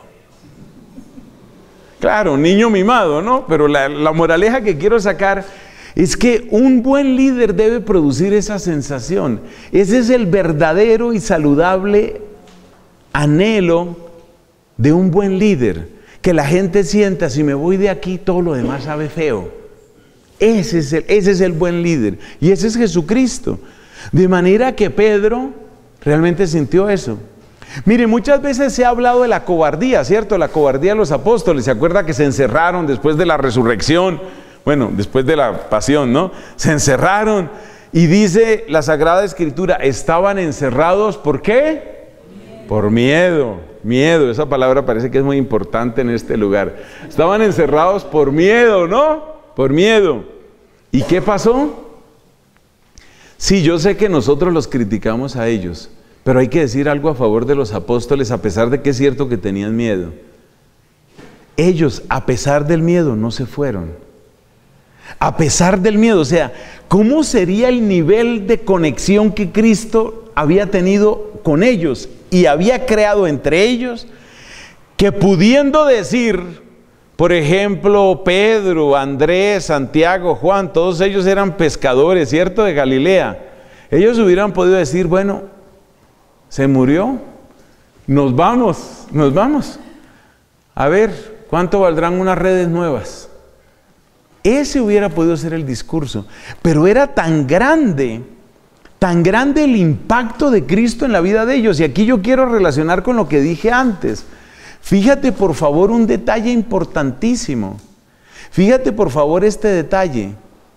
Claro, niño mimado, ¿no? Pero la, la moraleja que quiero sacar es que un buen líder debe producir esa sensación. Ese es el verdadero y saludable anhelo de un buen líder. Que la gente sienta, si me voy de aquí, todo lo demás sabe feo. Ese es el, ese es el buen líder. Y ese es Jesucristo. De manera que Pedro realmente sintió eso. Mire, muchas veces se ha hablado de la cobardía, ¿cierto? La cobardía de los apóstoles. ¿Se acuerda que se encerraron después de la resurrección? Bueno, después de la pasión, ¿no? Se encerraron. Y dice la Sagrada Escritura, estaban encerrados, ¿por qué? Por miedo. Miedo, esa palabra parece que es muy importante en este lugar. Estaban encerrados por miedo, ¿no? Por miedo. ¿Y qué pasó? Sí, yo sé que nosotros los criticamos a ellos, pero hay que decir algo a favor de los apóstoles, a pesar de que es cierto que tenían miedo. Ellos, a pesar del miedo, no se fueron. A pesar del miedo, o sea, ¿cómo sería el nivel de conexión que Cristo había tenido con ellos y había creado entre ellos? Que pudiendo decir, por ejemplo, Pedro, Andrés, Santiago, Juan, todos ellos eran pescadores, ¿cierto? De Galilea. Ellos hubieran podido decir, bueno, se murió, nos vamos, nos vamos. A ver, ¿cuánto valdrán unas redes nuevas? Ese hubiera podido ser el discurso, pero era tan grande, tan grande el impacto de Cristo en la vida de ellos. Y aquí yo quiero relacionar con lo que dije antes. Fíjate por favor un detalle importantísimo. Fíjate por favor este detalle.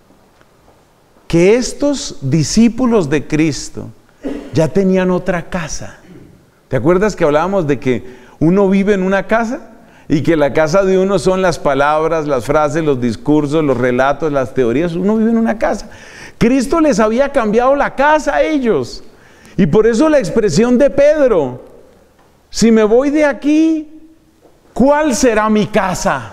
Que estos discípulos de Cristo ya tenían otra casa. ¿Te acuerdas que hablábamos de que uno vive en una casa? Y que la casa de uno son las palabras, las frases, los discursos, los relatos, las teorías. Uno vive en una casa. Cristo les había cambiado la casa a ellos. Y por eso la expresión de Pedro, si me voy de aquí, ¿cuál será mi casa?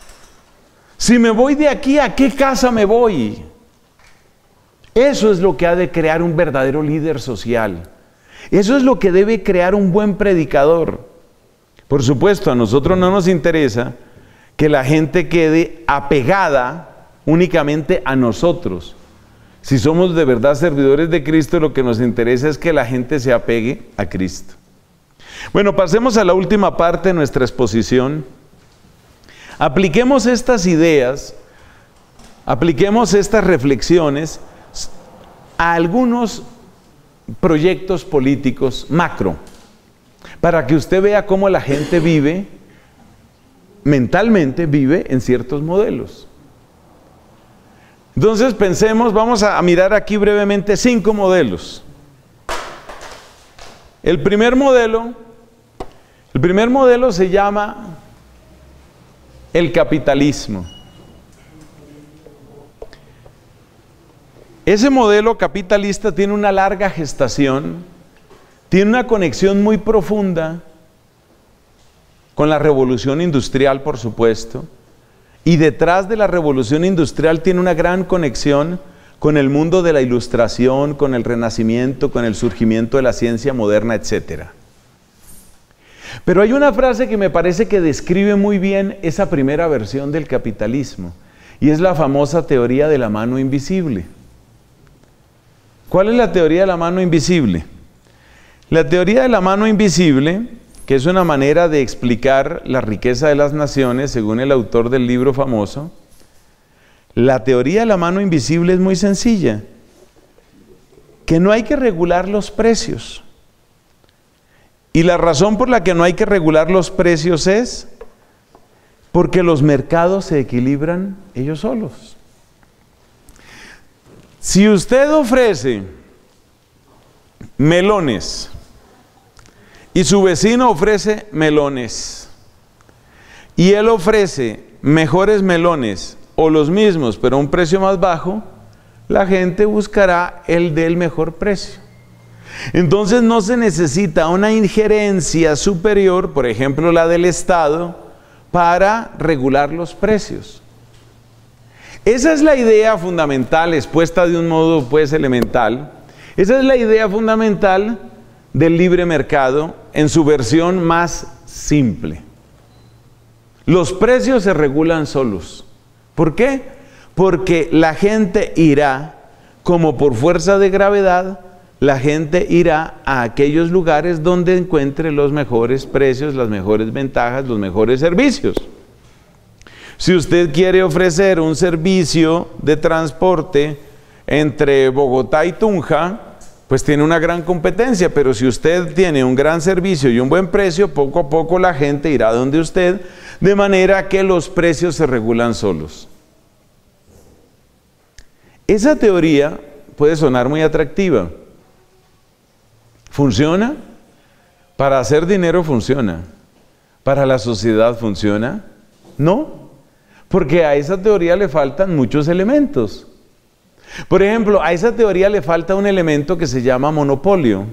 Si me voy de aquí, ¿a qué casa me voy? Eso es lo que ha de crear un verdadero líder social. Eso es lo que debe crear un buen predicador. Por supuesto, a nosotros no nos interesa que la gente quede apegada únicamente a nosotros. Si somos de verdad servidores de Cristo, lo que nos interesa es que la gente se apegue a Cristo. Bueno, pasemos a la última parte de nuestra exposición. Apliquemos estas ideas, apliquemos estas reflexiones a algunos proyectos políticos macro, para que usted vea cómo la gente vive, mentalmente vive en ciertos modelos. Entonces pensemos, vamos a mirar aquí brevemente cinco modelos. El primer modelo, el primer modelo se llama el capitalismo. Ese modelo capitalista tiene una larga gestación, tiene una conexión muy profunda con la revolución industrial, por supuesto, y detrás de la revolución industrial tiene una gran conexión con el mundo de la ilustración, con el renacimiento, con el surgimiento de la ciencia moderna, etcétera. Pero hay una frase que me parece que describe muy bien esa primera versión del capitalismo, y es la famosa teoría de la mano invisible. ¿Cuál es la teoría de la mano invisible? La teoría de la mano invisible, que es una manera de explicar la riqueza de las naciones, según el autor del libro famoso, la teoría de la mano invisible es muy sencilla, que no hay que regular los precios. Y la razón por la que no hay que regular los precios es porque los mercados se equilibran ellos solos. Si usted ofrece melones y su vecino ofrece melones y él ofrece mejores melones o los mismos pero a un precio más bajo, la gente buscará el del mejor precio. Entonces no se necesita una injerencia superior, por ejemplo la del Estado, para regular los precios. Esa es la idea fundamental, expuesta de un modo pues elemental. Esa es la idea fundamental del libre mercado en su versión más simple. Los precios se regulan solos. ¿Por qué? Porque la gente irá, como por fuerza de gravedad, la gente irá a aquellos lugares donde encuentre los mejores precios, las mejores ventajas, los mejores servicios. Si usted quiere ofrecer un servicio de transporte entre Bogotá y Tunja, pues tiene una gran competencia, pero si usted tiene un gran servicio y un buen precio, poco a poco la gente irá donde usted, de manera que los precios se regulan solos. Esa teoría puede sonar muy atractiva. ¿Funciona? Para hacer dinero funciona. ¿Para la sociedad funciona? No. Porque a esa teoría le faltan muchos elementos. Por ejemplo, a esa teoría le falta un elemento que se llama monopolio.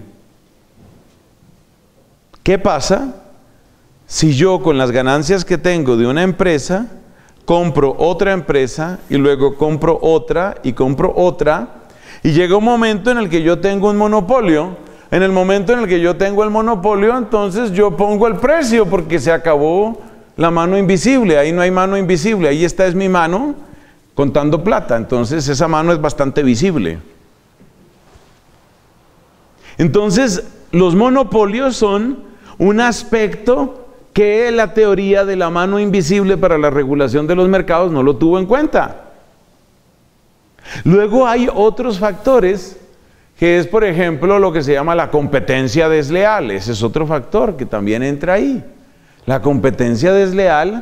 ¿Qué pasa si yo con las ganancias que tengo de una empresa compro otra empresa y luego compro otra y compro otra y llega un momento en el que yo tengo un monopolio? En el momento en el que yo tengo el monopolio, entonces yo pongo el precio porque se acabó la mano invisible. Ahí no hay mano invisible, ahí está es mi mano contando plata, entonces esa mano es bastante visible. Entonces los monopolios son un aspecto que la teoría de la mano invisible para la regulación de los mercados no lo tuvo en cuenta. Luego hay otros factores, que es por ejemplo lo que se llama la competencia desleal. Ese es otro factor que también entra ahí. La competencia desleal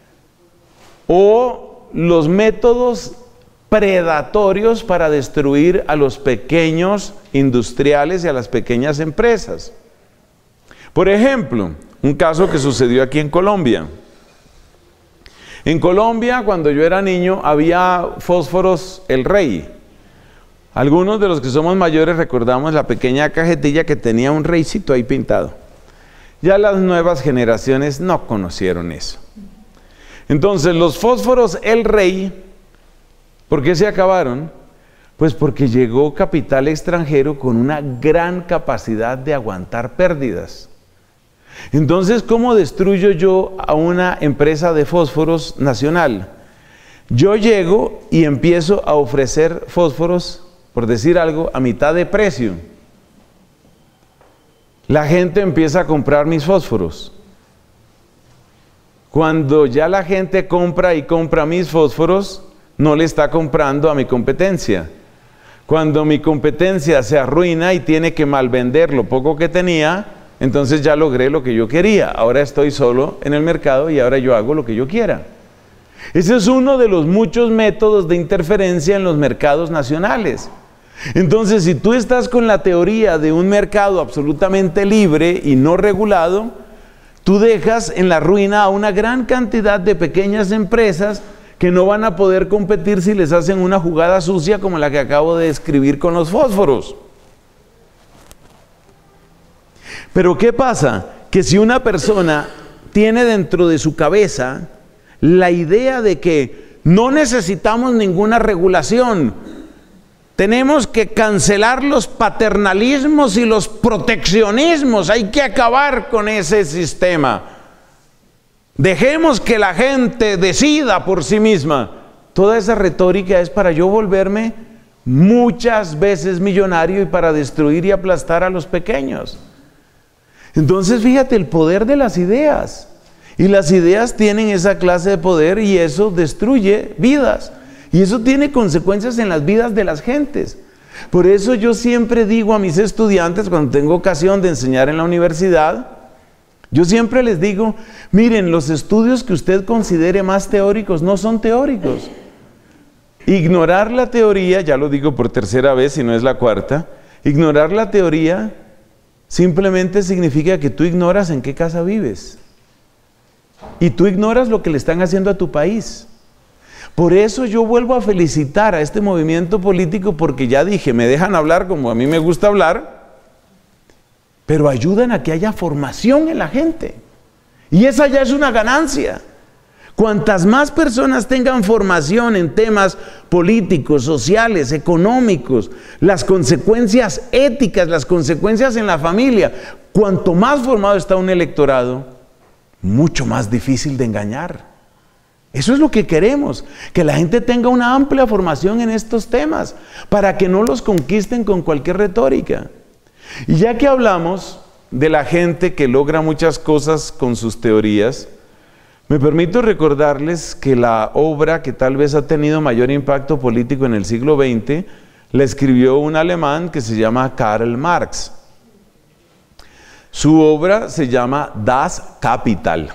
o los métodos predatorios para destruir a los pequeños industriales y a las pequeñas empresas. Por ejemplo, un caso que sucedió aquí en Colombia. En Colombia, cuando yo era niño, había fósforos El Rey. Algunos de los que somos mayores recordamos la pequeña cajetilla que tenía un reycito ahí pintado. Ya las nuevas generaciones no conocieron eso. Entonces, los fósforos El Rey, ¿por qué se acabaron? Pues porque llegó capital extranjero con una gran capacidad de aguantar pérdidas. Entonces, ¿cómo destruyo yo a una empresa de fósforos nacional? Yo llego y empiezo a ofrecer fósforos, por decir algo, a mitad de precio. La gente empieza a comprar mis fósforos. Cuando ya la gente compra y compra mis fósforos, no le está comprando a mi competencia. Cuando mi competencia se arruina y tiene que malvender lo poco que tenía, entonces ya logré lo que yo quería. Ahora estoy solo en el mercado y ahora yo hago lo que yo quiera. Ese es uno de los muchos métodos de interferencia en los mercados nacionales. Entonces, si tú estás con la teoría de un mercado absolutamente libre y no regulado, tú dejas en la ruina a una gran cantidad de pequeñas empresas que no van a poder competir si les hacen una jugada sucia como la que acabo de describir con los fósforos. Pero ¿qué pasa? Que si una persona tiene dentro de su cabeza la idea de que no necesitamos ninguna regulación, tenemos que cancelar los paternalismos y los proteccionismos, hay que acabar con ese sistema. Dejemos que la gente decida por sí misma. Toda esa retórica es para yo volverme muchas veces millonario y para destruir y aplastar a los pequeños. Entonces, fíjate el poder de las ideas. Y las ideas tienen esa clase de poder y eso destruye vidas. Y eso tiene consecuencias en las vidas de las gentes. Por eso yo siempre digo a mis estudiantes, cuando tengo ocasión de enseñar en la universidad, yo siempre les digo, miren, los estudios que usted considere más teóricos no son teóricos. Ignorar la teoría, ya lo digo por tercera vez, si no es la cuarta, ignorar la teoría simplemente significa que tú ignoras en qué casa vives. Y tú ignoras lo que le están haciendo a tu país. Por eso yo vuelvo a felicitar a este movimiento político, porque ya dije, me dejan hablar como a mí me gusta hablar, pero ayudan a que haya formación en la gente. Y esa ya es una ganancia. Cuantas más personas tengan formación en temas políticos, sociales, económicos, las consecuencias éticas, las consecuencias en la familia, cuanto más formado está un electorado, mucho más difícil de engañar. Eso es lo que queremos, que la gente tenga una amplia formación en estos temas, para que no los conquisten con cualquier retórica. Y ya que hablamos de la gente que logra muchas cosas con sus teorías, me permito recordarles que la obra que tal vez ha tenido mayor impacto político en el siglo veinte, la escribió un alemán que se llama Karl Marx. Su obra se llama Das Kapital.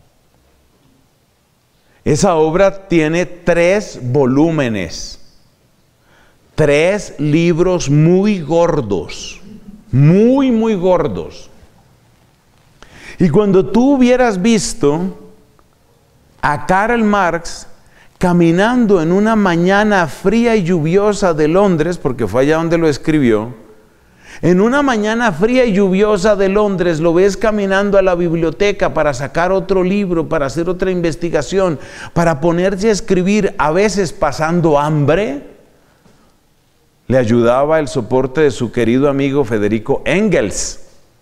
Esa obra tiene tres volúmenes, tres libros muy gordos, muy, muy gordos. Y cuando tú hubieras visto a Karl Marx caminando en una mañana fría y lluviosa de Londres, porque fue allá donde lo escribió, en una mañana fría y lluviosa de Londres lo ves caminando a la biblioteca para sacar otro libro, para hacer otra investigación, para ponerse a escribir, a veces pasando hambre. Le ayudaba el soporte de su querido amigo Federico Engels.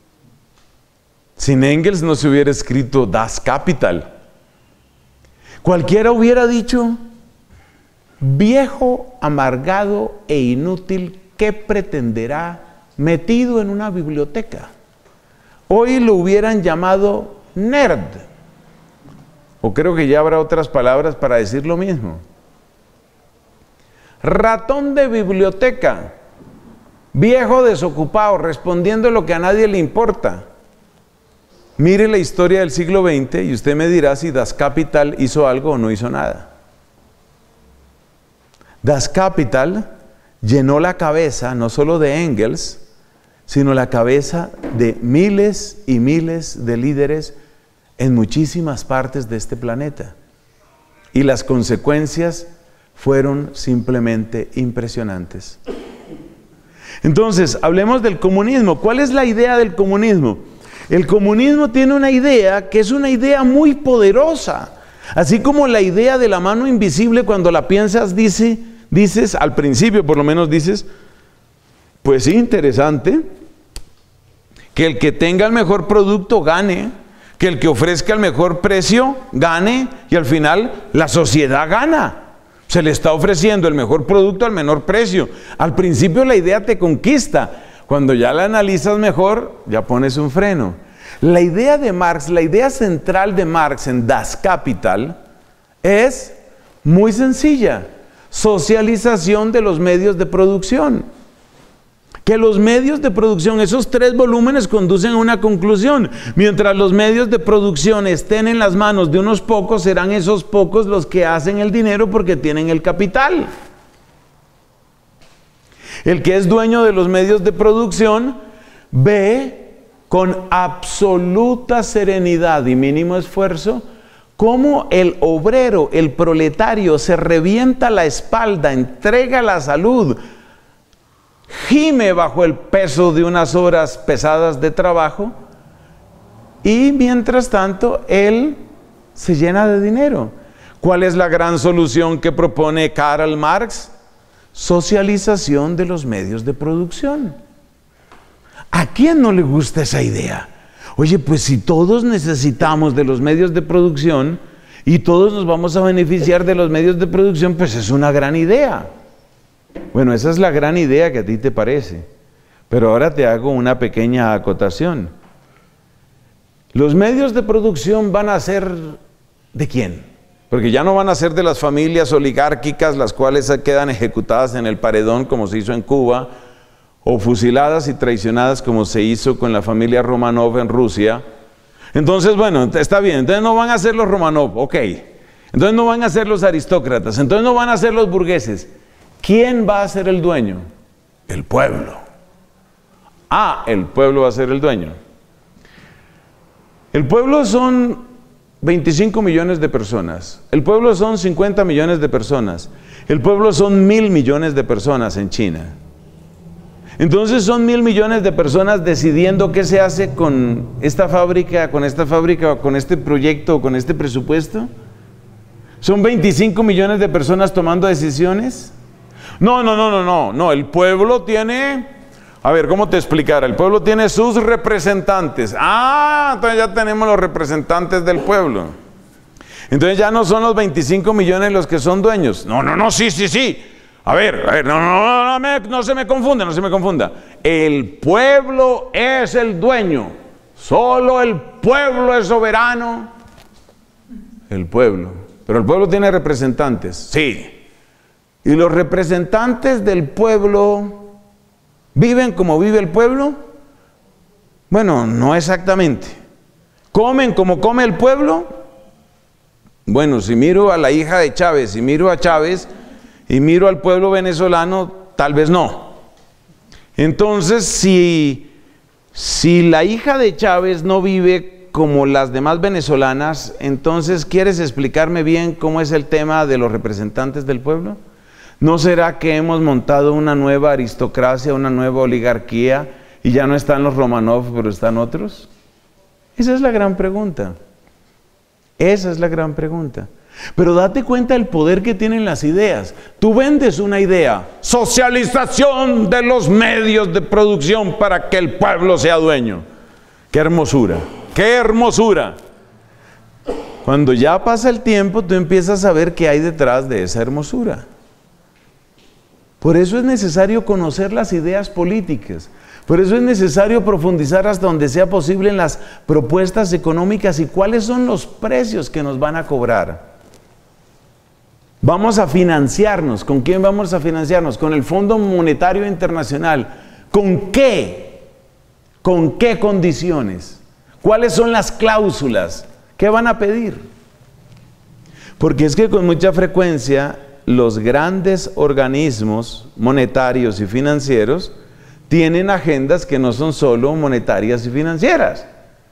Sin Engels no se hubiera escrito Das Kapital. Cualquiera hubiera dicho, viejo, amargado e inútil, ¿qué pretenderá metido en una biblioteca? Hoy lo hubieran llamado nerd. O creo que ya habrá otras palabras para decir lo mismo. Ratón de biblioteca, viejo desocupado, respondiendo lo que a nadie le importa. Mire la historia del siglo veinte y usted me dirá si Das Kapital hizo algo o no hizo nada. Das Kapital llenó la cabeza no solo de Engels, sino la cabeza de miles y miles de líderes en muchísimas partes de este planeta. Y las consecuencias fueron simplemente impresionantes. Entonces, hablemos del comunismo. ¿Cuál es la idea del comunismo? El comunismo tiene una idea que es una idea muy poderosa. Así como la idea de la mano invisible, cuando la piensas, dice, dices, al principio por lo menos dices, pues sí, interesante, que el que tenga el mejor producto gane, que el que ofrezca el mejor precio gane, y al final la sociedad gana. Se le está ofreciendo el mejor producto al menor precio. Al principio la idea te conquista. Cuando ya la analizas mejor, ya pones un freno. La idea de Marx, la idea central de Marx en Das Kapital es muy sencilla: socialización de los medios de producción. Que los medios de producción, esos tres volúmenes conducen a una conclusión. Mientras los medios de producción estén en las manos de unos pocos, serán esos pocos los que hacen el dinero porque tienen el capital. El que es dueño de los medios de producción ve con absoluta serenidad y mínimo esfuerzo cómo el obrero, el proletario, se revienta la espalda, entrega la salud, gime bajo el peso de unas horas pesadas de trabajo, y mientras tanto él se llena de dinero. ¿Cuál es la gran solución que propone Karl Marx? Socialización de los medios de producción. ¿A quién no le gusta esa idea? Oye, pues si todos necesitamos de los medios de producción y todos nos vamos a beneficiar de los medios de producción, pues es una gran idea. Bueno, esa es la gran idea que a ti te parece. Pero ahora te hago una pequeña acotación. Los medios de producción van a ser ¿de quién? Porque ya no van a ser de las familias oligárquicas, las cuales quedan ejecutadas en el paredón como se hizo en Cuba, o fusiladas y traicionadas como se hizo con la familia Romanov en Rusia. Entonces, bueno, está bien, entonces no van a ser los Romanov, ok. Entonces no van a ser los aristócratas, entonces no van a ser los burgueses. ¿Quién va a ser el dueño? El pueblo. Ah, el pueblo va a ser el dueño. El pueblo son veinticinco millones de personas. El pueblo son cincuenta millones de personas. El pueblo son mil millones de personas en China. Entonces son mil millones de personas decidiendo qué se hace con esta fábrica, con esta fábrica, con este proyecto, con este presupuesto. ¿Son veinticinco millones de personas tomando decisiones? No, no, no, no, no, no, el pueblo tiene, a ver, ¿cómo te explicara? El pueblo tiene sus representantes. Ah, entonces ya tenemos los representantes del pueblo. Entonces ya no son los veinticinco millones los que son dueños. No, no, no, sí, sí, sí. A ver, a ver, no, no, no, no, me, no se me confunda, no se me confunda. El pueblo es el dueño. Solo el pueblo es soberano. El pueblo. Pero el pueblo tiene representantes. Sí. ¿Y los representantes del pueblo viven como vive el pueblo? Bueno, no exactamente. ¿Comen como come el pueblo? Bueno, si miro a la hija de Chávez, si miro a Chávez y miro al pueblo venezolano, tal vez no. Entonces, si, si la hija de Chávez no vive como las demás venezolanas, entonces, ¿quieres explicarme bien cómo es el tema de los representantes del pueblo? ¿No será que hemos montado una nueva aristocracia, una nueva oligarquía, y ya no están los Romanov, pero están otros? Esa es la gran pregunta. Esa es la gran pregunta. Pero date cuenta del poder que tienen las ideas. Tú vendes una idea: socialización de los medios de producción para que el pueblo sea dueño. ¡Qué hermosura! ¡Qué hermosura! Cuando ya pasa el tiempo, tú empiezas a ver qué hay detrás de esa hermosura. Por eso es necesario conocer las ideas políticas. Por eso es necesario profundizar hasta donde sea posible en las propuestas económicas y cuáles son los precios que nos van a cobrar. Vamos a financiarnos. ¿Con quién vamos a financiarnos? Con el Fondo Monetario Internacional. ¿Con qué? ¿Con qué condiciones? ¿Cuáles son las cláusulas? ¿Qué van a pedir? Porque es que con mucha frecuencia los grandes organismos monetarios y financieros tienen agendas que no son solo monetarias y financieras.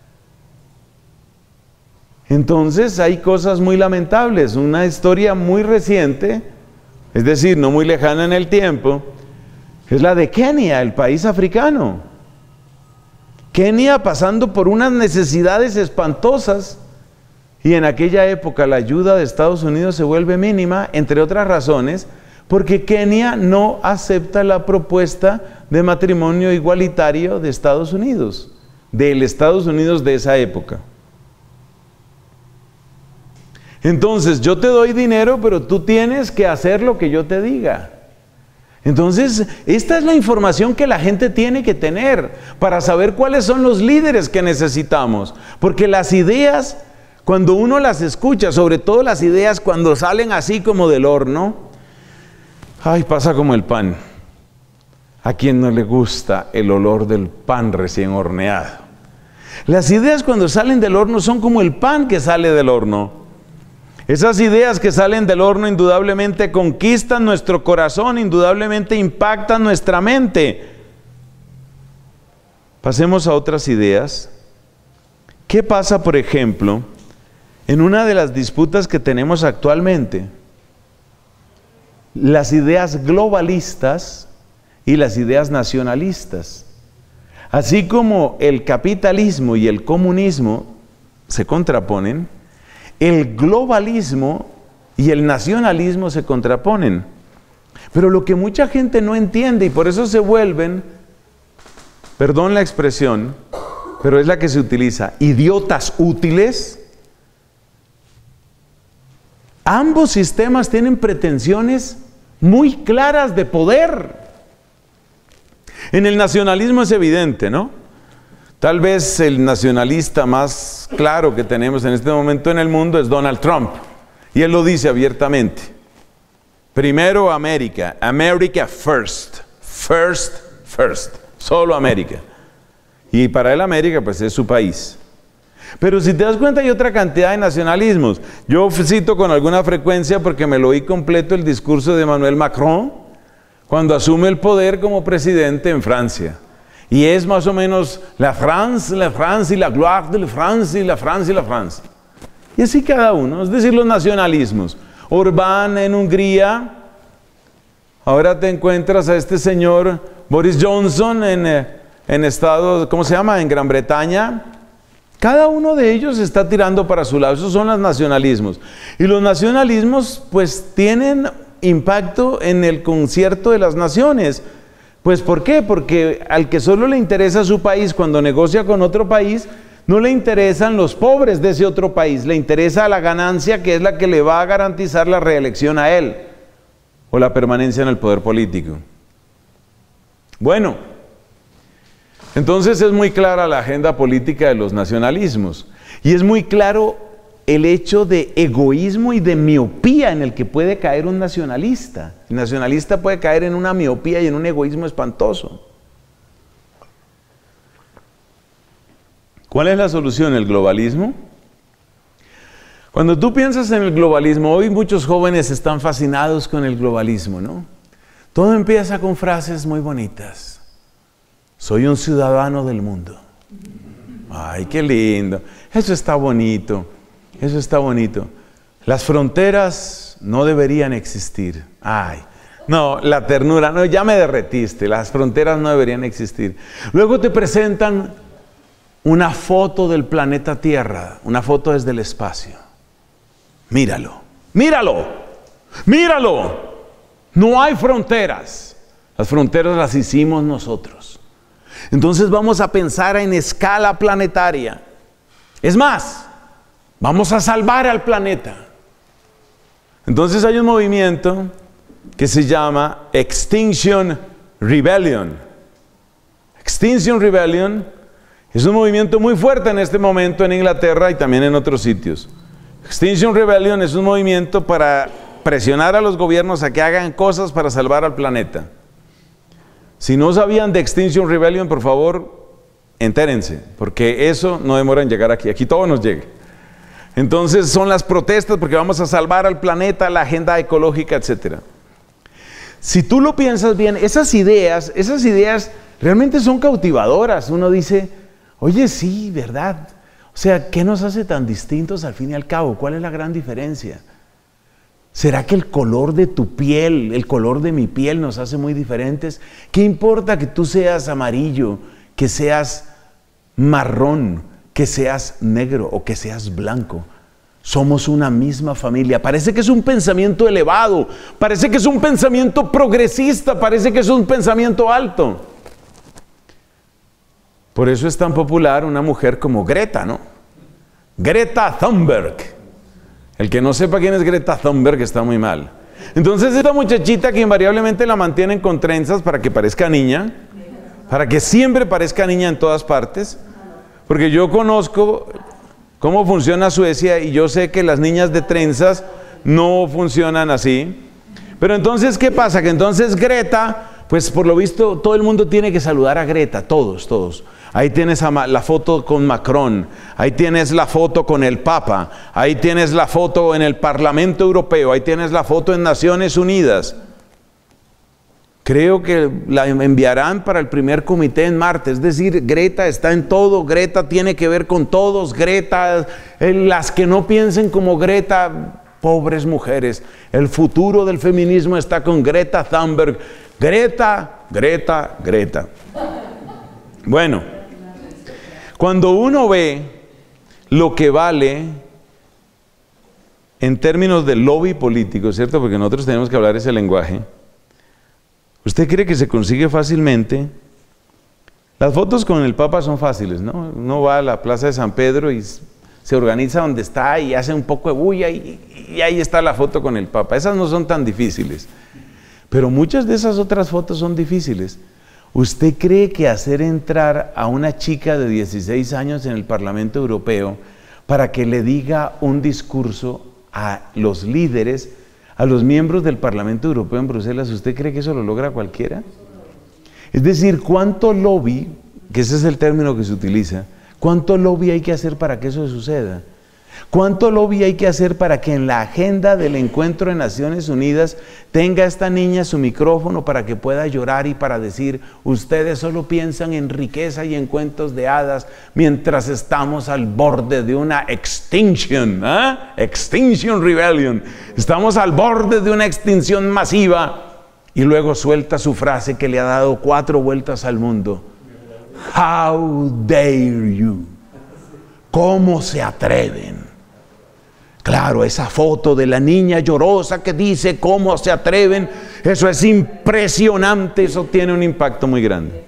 Entonces hay cosas muy lamentables. Una historia muy reciente, es decir, no muy lejana en el tiempo, es la de Kenia, el país africano. Kenia pasando por unas necesidades espantosas, y en aquella época la ayuda de Estados Unidos se vuelve mínima, entre otras razones, porque Kenia no acepta la propuesta de matrimonio igualitario de Estados Unidos, del Estados Unidos de esa época. Entonces, yo te doy dinero, pero tú tienes que hacer lo que yo te diga. Entonces, esta es la información que la gente tiene que tener para saber cuáles son los líderes que necesitamos. Porque las ideas, cuando uno las escucha, sobre todo las ideas cuando salen así como del horno, ay, pasa como el pan. ¿A quién no le gusta el olor del pan recién horneado? Las ideas cuando salen del horno son como el pan que sale del horno. Esas ideas que salen del horno indudablemente conquistan nuestro corazón, indudablemente impactan nuestra mente. Pasemos a otras ideas. ¿Qué pasa, por ejemplo, en una de las disputas que tenemos actualmente? Las ideas globalistas y las ideas nacionalistas. Así como el capitalismo y el comunismo se contraponen, el globalismo y el nacionalismo se contraponen. Pero lo que mucha gente no entiende, y por eso se vuelven, perdón la expresión, pero es la que se utiliza, idiotas útiles. Ambos sistemas tienen pretensiones muy claras de poder. En el nacionalismo es evidente, ¿no? Tal vez el nacionalista más claro que tenemos en este momento en el mundo es Donald Trump. Y él lo dice abiertamente. Primero América. America first. First, first. Solo América. Y para él América pues es su país. Pero si te das cuenta hay otra cantidad de nacionalismos. Yo cito con alguna frecuencia porque me lo oí completo el discurso de Emmanuel Macron cuando asume el poder como presidente en Francia. Y es más o menos la France, la France y la gloire de la France y la France y la France. Y así cada uno, es decir, los nacionalismos. Orbán en Hungría, ahora te encuentras a este señor Boris Johnson en, en Estados, ¿cómo se llama? En Gran Bretaña. Cada uno de ellos está tirando para su lado, esos son los nacionalismos. Y los nacionalismos pues tienen impacto en el concierto de las naciones. Pues ¿por qué? Porque al que solo le interesa su país cuando negocia con otro país, no le interesan los pobres de ese otro país, le interesa la ganancia que es la que le va a garantizar la reelección a él o la permanencia en el poder político. Bueno, entonces es muy clara la agenda política de los nacionalismos y es muy claro el hecho de egoísmo y de miopía en el que puede caer un nacionalista. El nacionalista puede caer en una miopía y en un egoísmo espantoso. ¿Cuál es la solución? ¿El globalismo? Cuando tú piensas en el globalismo, hoy muchos jóvenes están fascinados con el globalismo, ¿no? Todo empieza con frases muy bonitas. Soy un ciudadano del mundo. Ay, qué lindo. Eso está bonito. Eso está bonito. Las fronteras no deberían existir. Ay, no, la ternura, no, ya me derretiste. Las fronteras no deberían existir. Luego te presentan una foto del planeta Tierra, una foto desde el espacio. Míralo, míralo, míralo. No hay fronteras. Las fronteras las hicimos nosotros. Entonces vamos a pensar en escala planetaria. Es más, vamos a salvar al planeta. Entonces hay un movimiento que se llama Extinction Rebellion. Extinction Rebellion es un movimiento muy fuerte en este momento en Inglaterra y también en otros sitios. Extinction Rebellion es un movimiento para presionar a los gobiernos a que hagan cosas para salvar al planeta. Si no sabían de Extinction Rebellion, por favor, entérense, porque eso no demora en llegar aquí. Aquí todo nos llega. Entonces son las protestas porque vamos a salvar al planeta, la agenda ecológica, etcétera. Si tú lo piensas bien, esas ideas, esas ideas realmente son cautivadoras. Uno dice, oye, sí, ¿verdad? O sea, ¿qué nos hace tan distintos al fin y al cabo? ¿Cuál es la gran diferencia? ¿Será que el color de tu piel, el color de mi piel nos hace muy diferentes? ¿Qué importa que tú seas amarillo, que seas marrón, que seas negro o que seas blanco? Somos una misma familia. Parece que es un pensamiento elevado, parece que es un pensamiento progresista, parece que es un pensamiento alto. Por eso es tan popular una mujer como Greta, ¿no? Greta Thunberg. El que no sepa quién es Greta Thunberg está muy mal. Entonces esta muchachita que invariablemente la mantienen con trenzas para que parezca niña, para que siempre parezca niña en todas partes, porque yo conozco cómo funciona Suecia y yo sé que las niñas de trenzas no funcionan así. Pero entonces, ¿qué pasa? Que entonces Greta, pues por lo visto todo el mundo tiene que saludar a Greta, todos, todos. Ahí tienes la foto con Macron, ahí tienes la foto con el Papa, ahí tienes la foto en el Parlamento Europeo, ahí tienes la foto en Naciones Unidas. Creo que la enviarán para el primer comité en Marte, es decir, Greta está en todo, Greta tiene que ver con todos, Greta, las que no piensen como Greta, pobres mujeres, el futuro del feminismo está con Greta Thunberg, Greta, Greta, Greta. Bueno. Cuando uno ve lo que vale en términos de lobby político, ¿cierto? Porque nosotros tenemos que hablar ese lenguaje. ¿Usted cree que se consigue fácilmente? Las fotos con el Papa son fáciles, ¿no? Uno va a la Plaza de San Pedro y se organiza donde está y hace un poco de bulla y, y ahí está la foto con el Papa. Esas no son tan difíciles. Pero muchas de esas otras fotos son difíciles. ¿Usted cree que hacer entrar a una chica de dieciséis años en el Parlamento Europeo para que le diga un discurso a los líderes, a los miembros del Parlamento Europeo en Bruselas, ¿usted cree que eso lo logra cualquiera? Es decir, ¿cuánto lobby, que ese es el término que se utiliza, cuánto lobby hay que hacer para que eso suceda? ¿Cuánto lobby hay que hacer para que en la agenda del encuentro de Naciones Unidas tenga esta niña su micrófono para que pueda llorar y para decir, ustedes solo piensan en riqueza y en cuentos de hadas mientras estamos al borde de una extinction, ¿eh? Extinction Rebellion. Estamos al borde de una extinción masiva. Y luego suelta su frase que le ha dado cuatro vueltas al mundo. How dare you? ¿Cómo se atreven? Claro, esa foto de la niña llorosa que dice cómo se atreven, eso es impresionante, eso tiene un impacto muy grande.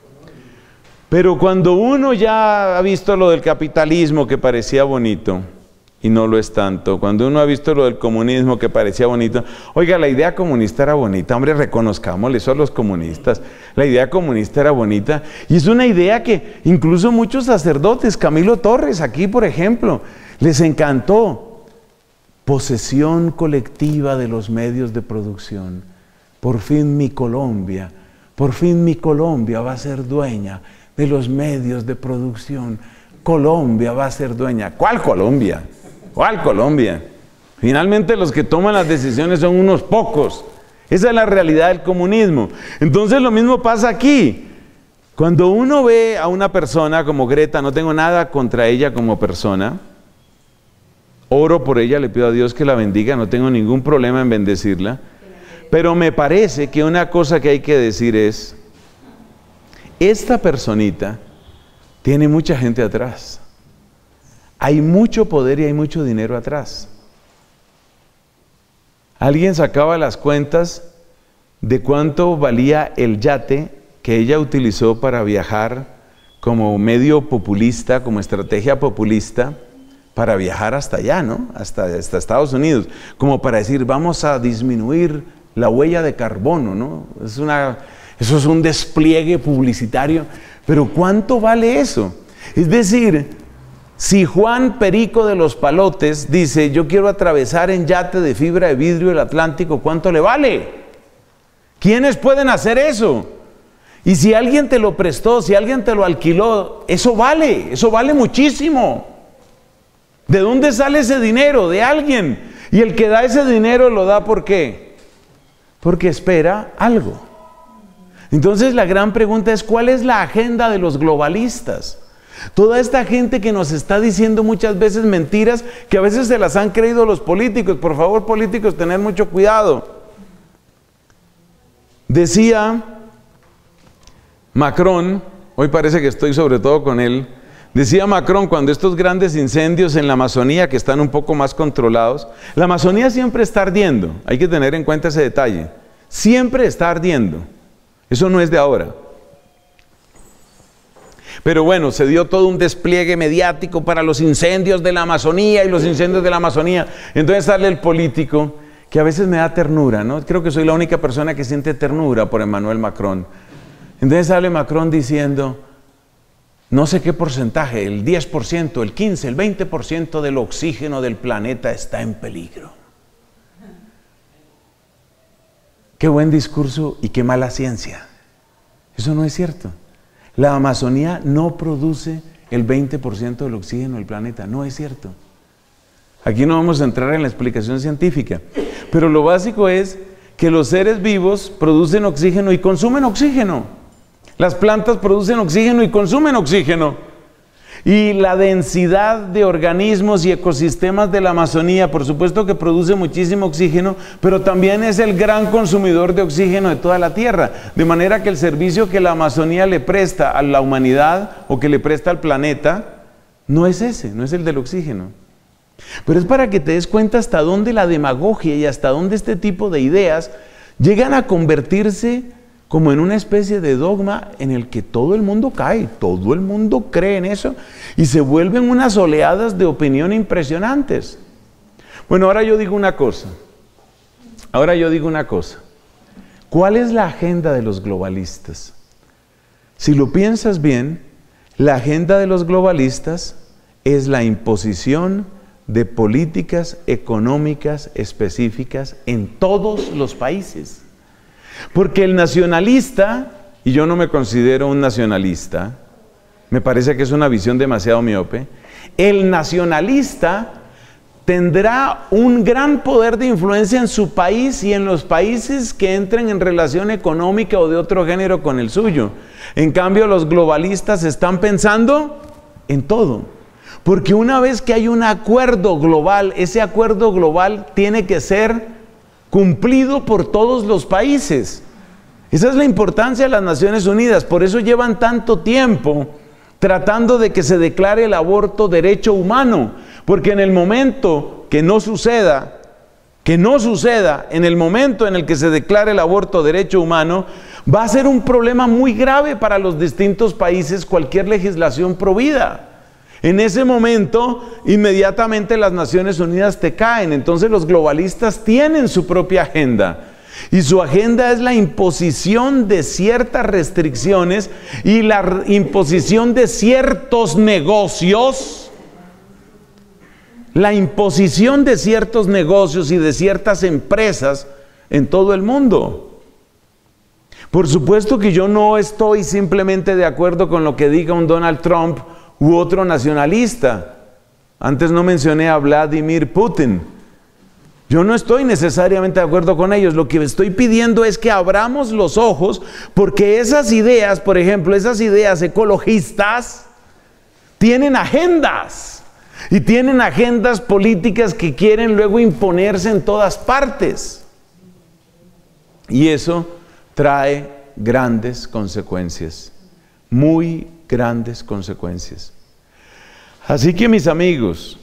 Pero cuando uno ya ha visto lo del capitalismo que parecía bonito, y no lo es tanto, cuando uno ha visto lo del comunismo que parecía bonito, oiga, la idea comunista era bonita, hombre, reconozcámosle eso a los comunistas, la idea comunista era bonita, y es una idea que incluso muchos sacerdotes, Camilo Torres, aquí por ejemplo, les encantó. Posesión colectiva de los medios de producción. Por fin mi Colombia, por fin mi Colombia va a ser dueña de los medios de producción. Colombia va a ser dueña. ¿Cuál Colombia? ¿Cuál Colombia? Finalmente los que toman las decisiones son unos pocos. Esa es la realidad del comunismo. Entonces lo mismo pasa aquí. Cuando uno ve a una persona como Greta, no tengo nada contra ella como persona, oro por ella, le pido a Dios que la bendiga, no tengo ningún problema en bendecirla. Pero me parece que una cosa que hay que decir es, esta personita tiene mucha gente atrás. Hay mucho poder y hay mucho dinero atrás. Alguien sacaba las cuentas de cuánto valía el yate que ella utilizó para viajar como medio populista, como estrategia populista, para viajar hasta allá, ¿no? Hasta, hasta Estados Unidos, como para decir, vamos a disminuir la huella de carbono, ¿no? Es una, eso es un despliegue publicitario, pero ¿cuánto vale eso? Es decir, si Juan Perico de los Palotes dice, yo quiero atravesar en yate de fibra de vidrio el Atlántico, ¿cuánto le vale? ¿Quiénes pueden hacer eso? Y si alguien te lo prestó, si alguien te lo alquiló, eso vale, eso vale muchísimo. ¿De dónde sale ese dinero? De alguien. Y el que da ese dinero lo da ¿por qué? Porque espera algo. Entonces la gran pregunta es, ¿cuál es la agenda de los globalistas? Toda esta gente que nos está diciendo muchas veces mentiras, que a veces se las han creído los políticos. Por favor, políticos, tened mucho cuidado. Decía Macron, hoy parece que estoy sobre todo con él, decía Macron, cuando estos grandes incendios en la Amazonía, que están un poco más controlados, la Amazonía siempre está ardiendo, hay que tener en cuenta ese detalle, siempre está ardiendo, eso no es de ahora. Pero bueno, se dio todo un despliegue mediático para los incendios de la Amazonía y los incendios de la Amazonía, entonces sale el político que a veces me da ternura, ¿no? Creo que soy la única persona que siente ternura por Emmanuel Macron. Entonces sale Macron diciendo, no sé qué porcentaje, el diez por ciento, el quince, el veinte por ciento del oxígeno del planeta está en peligro. Qué buen discurso y qué mala ciencia. Eso no es cierto. La Amazonía no produce el veinte por ciento del oxígeno del planeta, no es cierto. Aquí no vamos a entrar en la explicación científica, pero lo básico es que los seres vivos producen oxígeno y consumen oxígeno. Las plantas producen oxígeno y consumen oxígeno. Y la densidad de organismos y ecosistemas de la Amazonía, por supuesto que produce muchísimo oxígeno, pero también es el gran consumidor de oxígeno de toda la Tierra. De manera que el servicio que la Amazonía le presta a la humanidad o que le presta al planeta, no es ese, no es el del oxígeno. Pero es para que te des cuenta hasta dónde la demagogia y hasta dónde este tipo de ideas llegan a convertirse como en una especie de dogma en el que todo el mundo cae, todo el mundo cree en eso y se vuelven unas oleadas de opinión impresionantes. Bueno, ahora yo digo una cosa, ahora yo digo una cosa. ¿Cuál es la agenda de los globalistas? Si lo piensas bien, la agenda de los globalistas es la imposición de políticas económicas específicas en todos los países. Porque el nacionalista, y yo no me considero un nacionalista, me parece que es una visión demasiado miope, el nacionalista tendrá un gran poder de influencia en su país y en los países que entren en relación económica o de otro género con el suyo. En cambio, los globalistas están pensando en todo. Porque una vez que hay un acuerdo global, ese acuerdo global tiene que ser cumplido por todos los países. Esa es la importancia de las Naciones Unidas. Por eso llevan tanto tiempo tratando de que se declare el aborto derecho humano. Porque en el momento que no suceda, que no suceda, en el momento en el que se declare el aborto derecho humano, va a ser un problema muy grave para los distintos países cualquier legislación pro vida. En ese momento, inmediatamente las Naciones Unidas te caen. Entonces los globalistas tienen su propia agenda. Y su agenda es la imposición de ciertas restricciones y la imposición de ciertos negocios. La imposición de ciertos negocios y de ciertas empresas en todo el mundo. Por supuesto que yo no estoy simplemente de acuerdo con lo que diga un Donald Trump u otro nacionalista. Antes no mencioné a Vladimir Putin. Yo no estoy necesariamente de acuerdo con ellos. Lo que estoy pidiendo es que abramos los ojos, porque esas ideas, por ejemplo, esas ideas ecologistas, tienen agendas. Y tienen agendas políticas que quieren luego imponerse en todas partes. Y eso trae grandes consecuencias. Muy grandes consecuencias. Así que, mis amigos,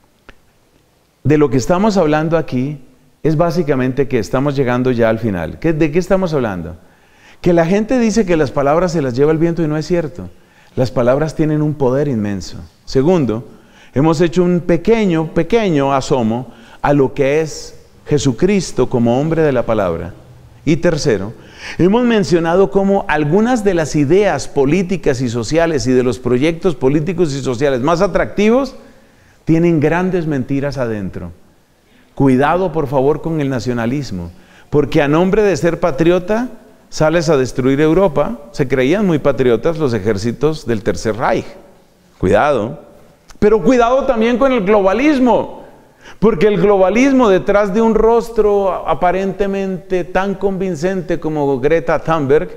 de lo que estamos hablando aquí es básicamente que estamos llegando ya al final. ¿De qué estamos hablando? Que la gente dice que las palabras se las lleva el viento y no es cierto. Las palabras tienen un poder inmenso. Segundo, hemos hecho un pequeño, pequeño asomo a lo que es Jesucristo como hombre de la palabra. Y tercero, hemos mencionado cómo algunas de las ideas políticas y sociales y de los proyectos políticos y sociales más atractivos tienen grandes mentiras adentro. Cuidado, por favor, con el nacionalismo, porque a nombre de ser patriota sales a destruir Europa. Se creían muy patriotas los ejércitos del Tercer Reich. Cuidado. Pero cuidado también con el globalismo, porque el globalismo, detrás de un rostro aparentemente tan convincente como Greta Thunberg,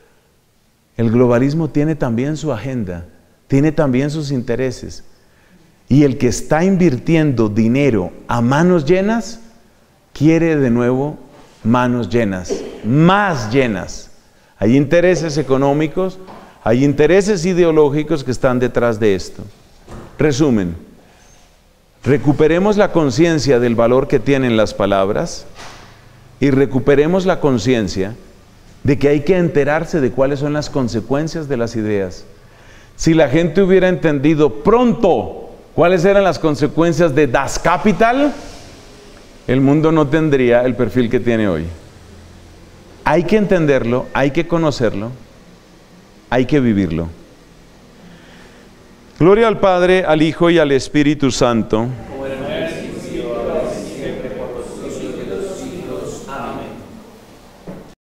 el globalismo tiene también su agenda, tiene también sus intereses. Y el que está invirtiendo dinero a manos llenas, quiere de nuevo manos llenas, más llenas. Hay intereses económicos, hay intereses ideológicos que están detrás de esto. Resumen, recuperemos la conciencia del valor que tienen las palabras y recuperemos la conciencia de que hay que enterarse de cuáles son las consecuencias de las ideas. Si la gente hubiera entendido pronto cuáles eran las consecuencias de Das Kapital, el mundo no tendría el perfil que tiene hoy. Hay que entenderlo, hay que conocerlo, hay que vivirlo. Gloria al Padre, al Hijo y al Espíritu Santo.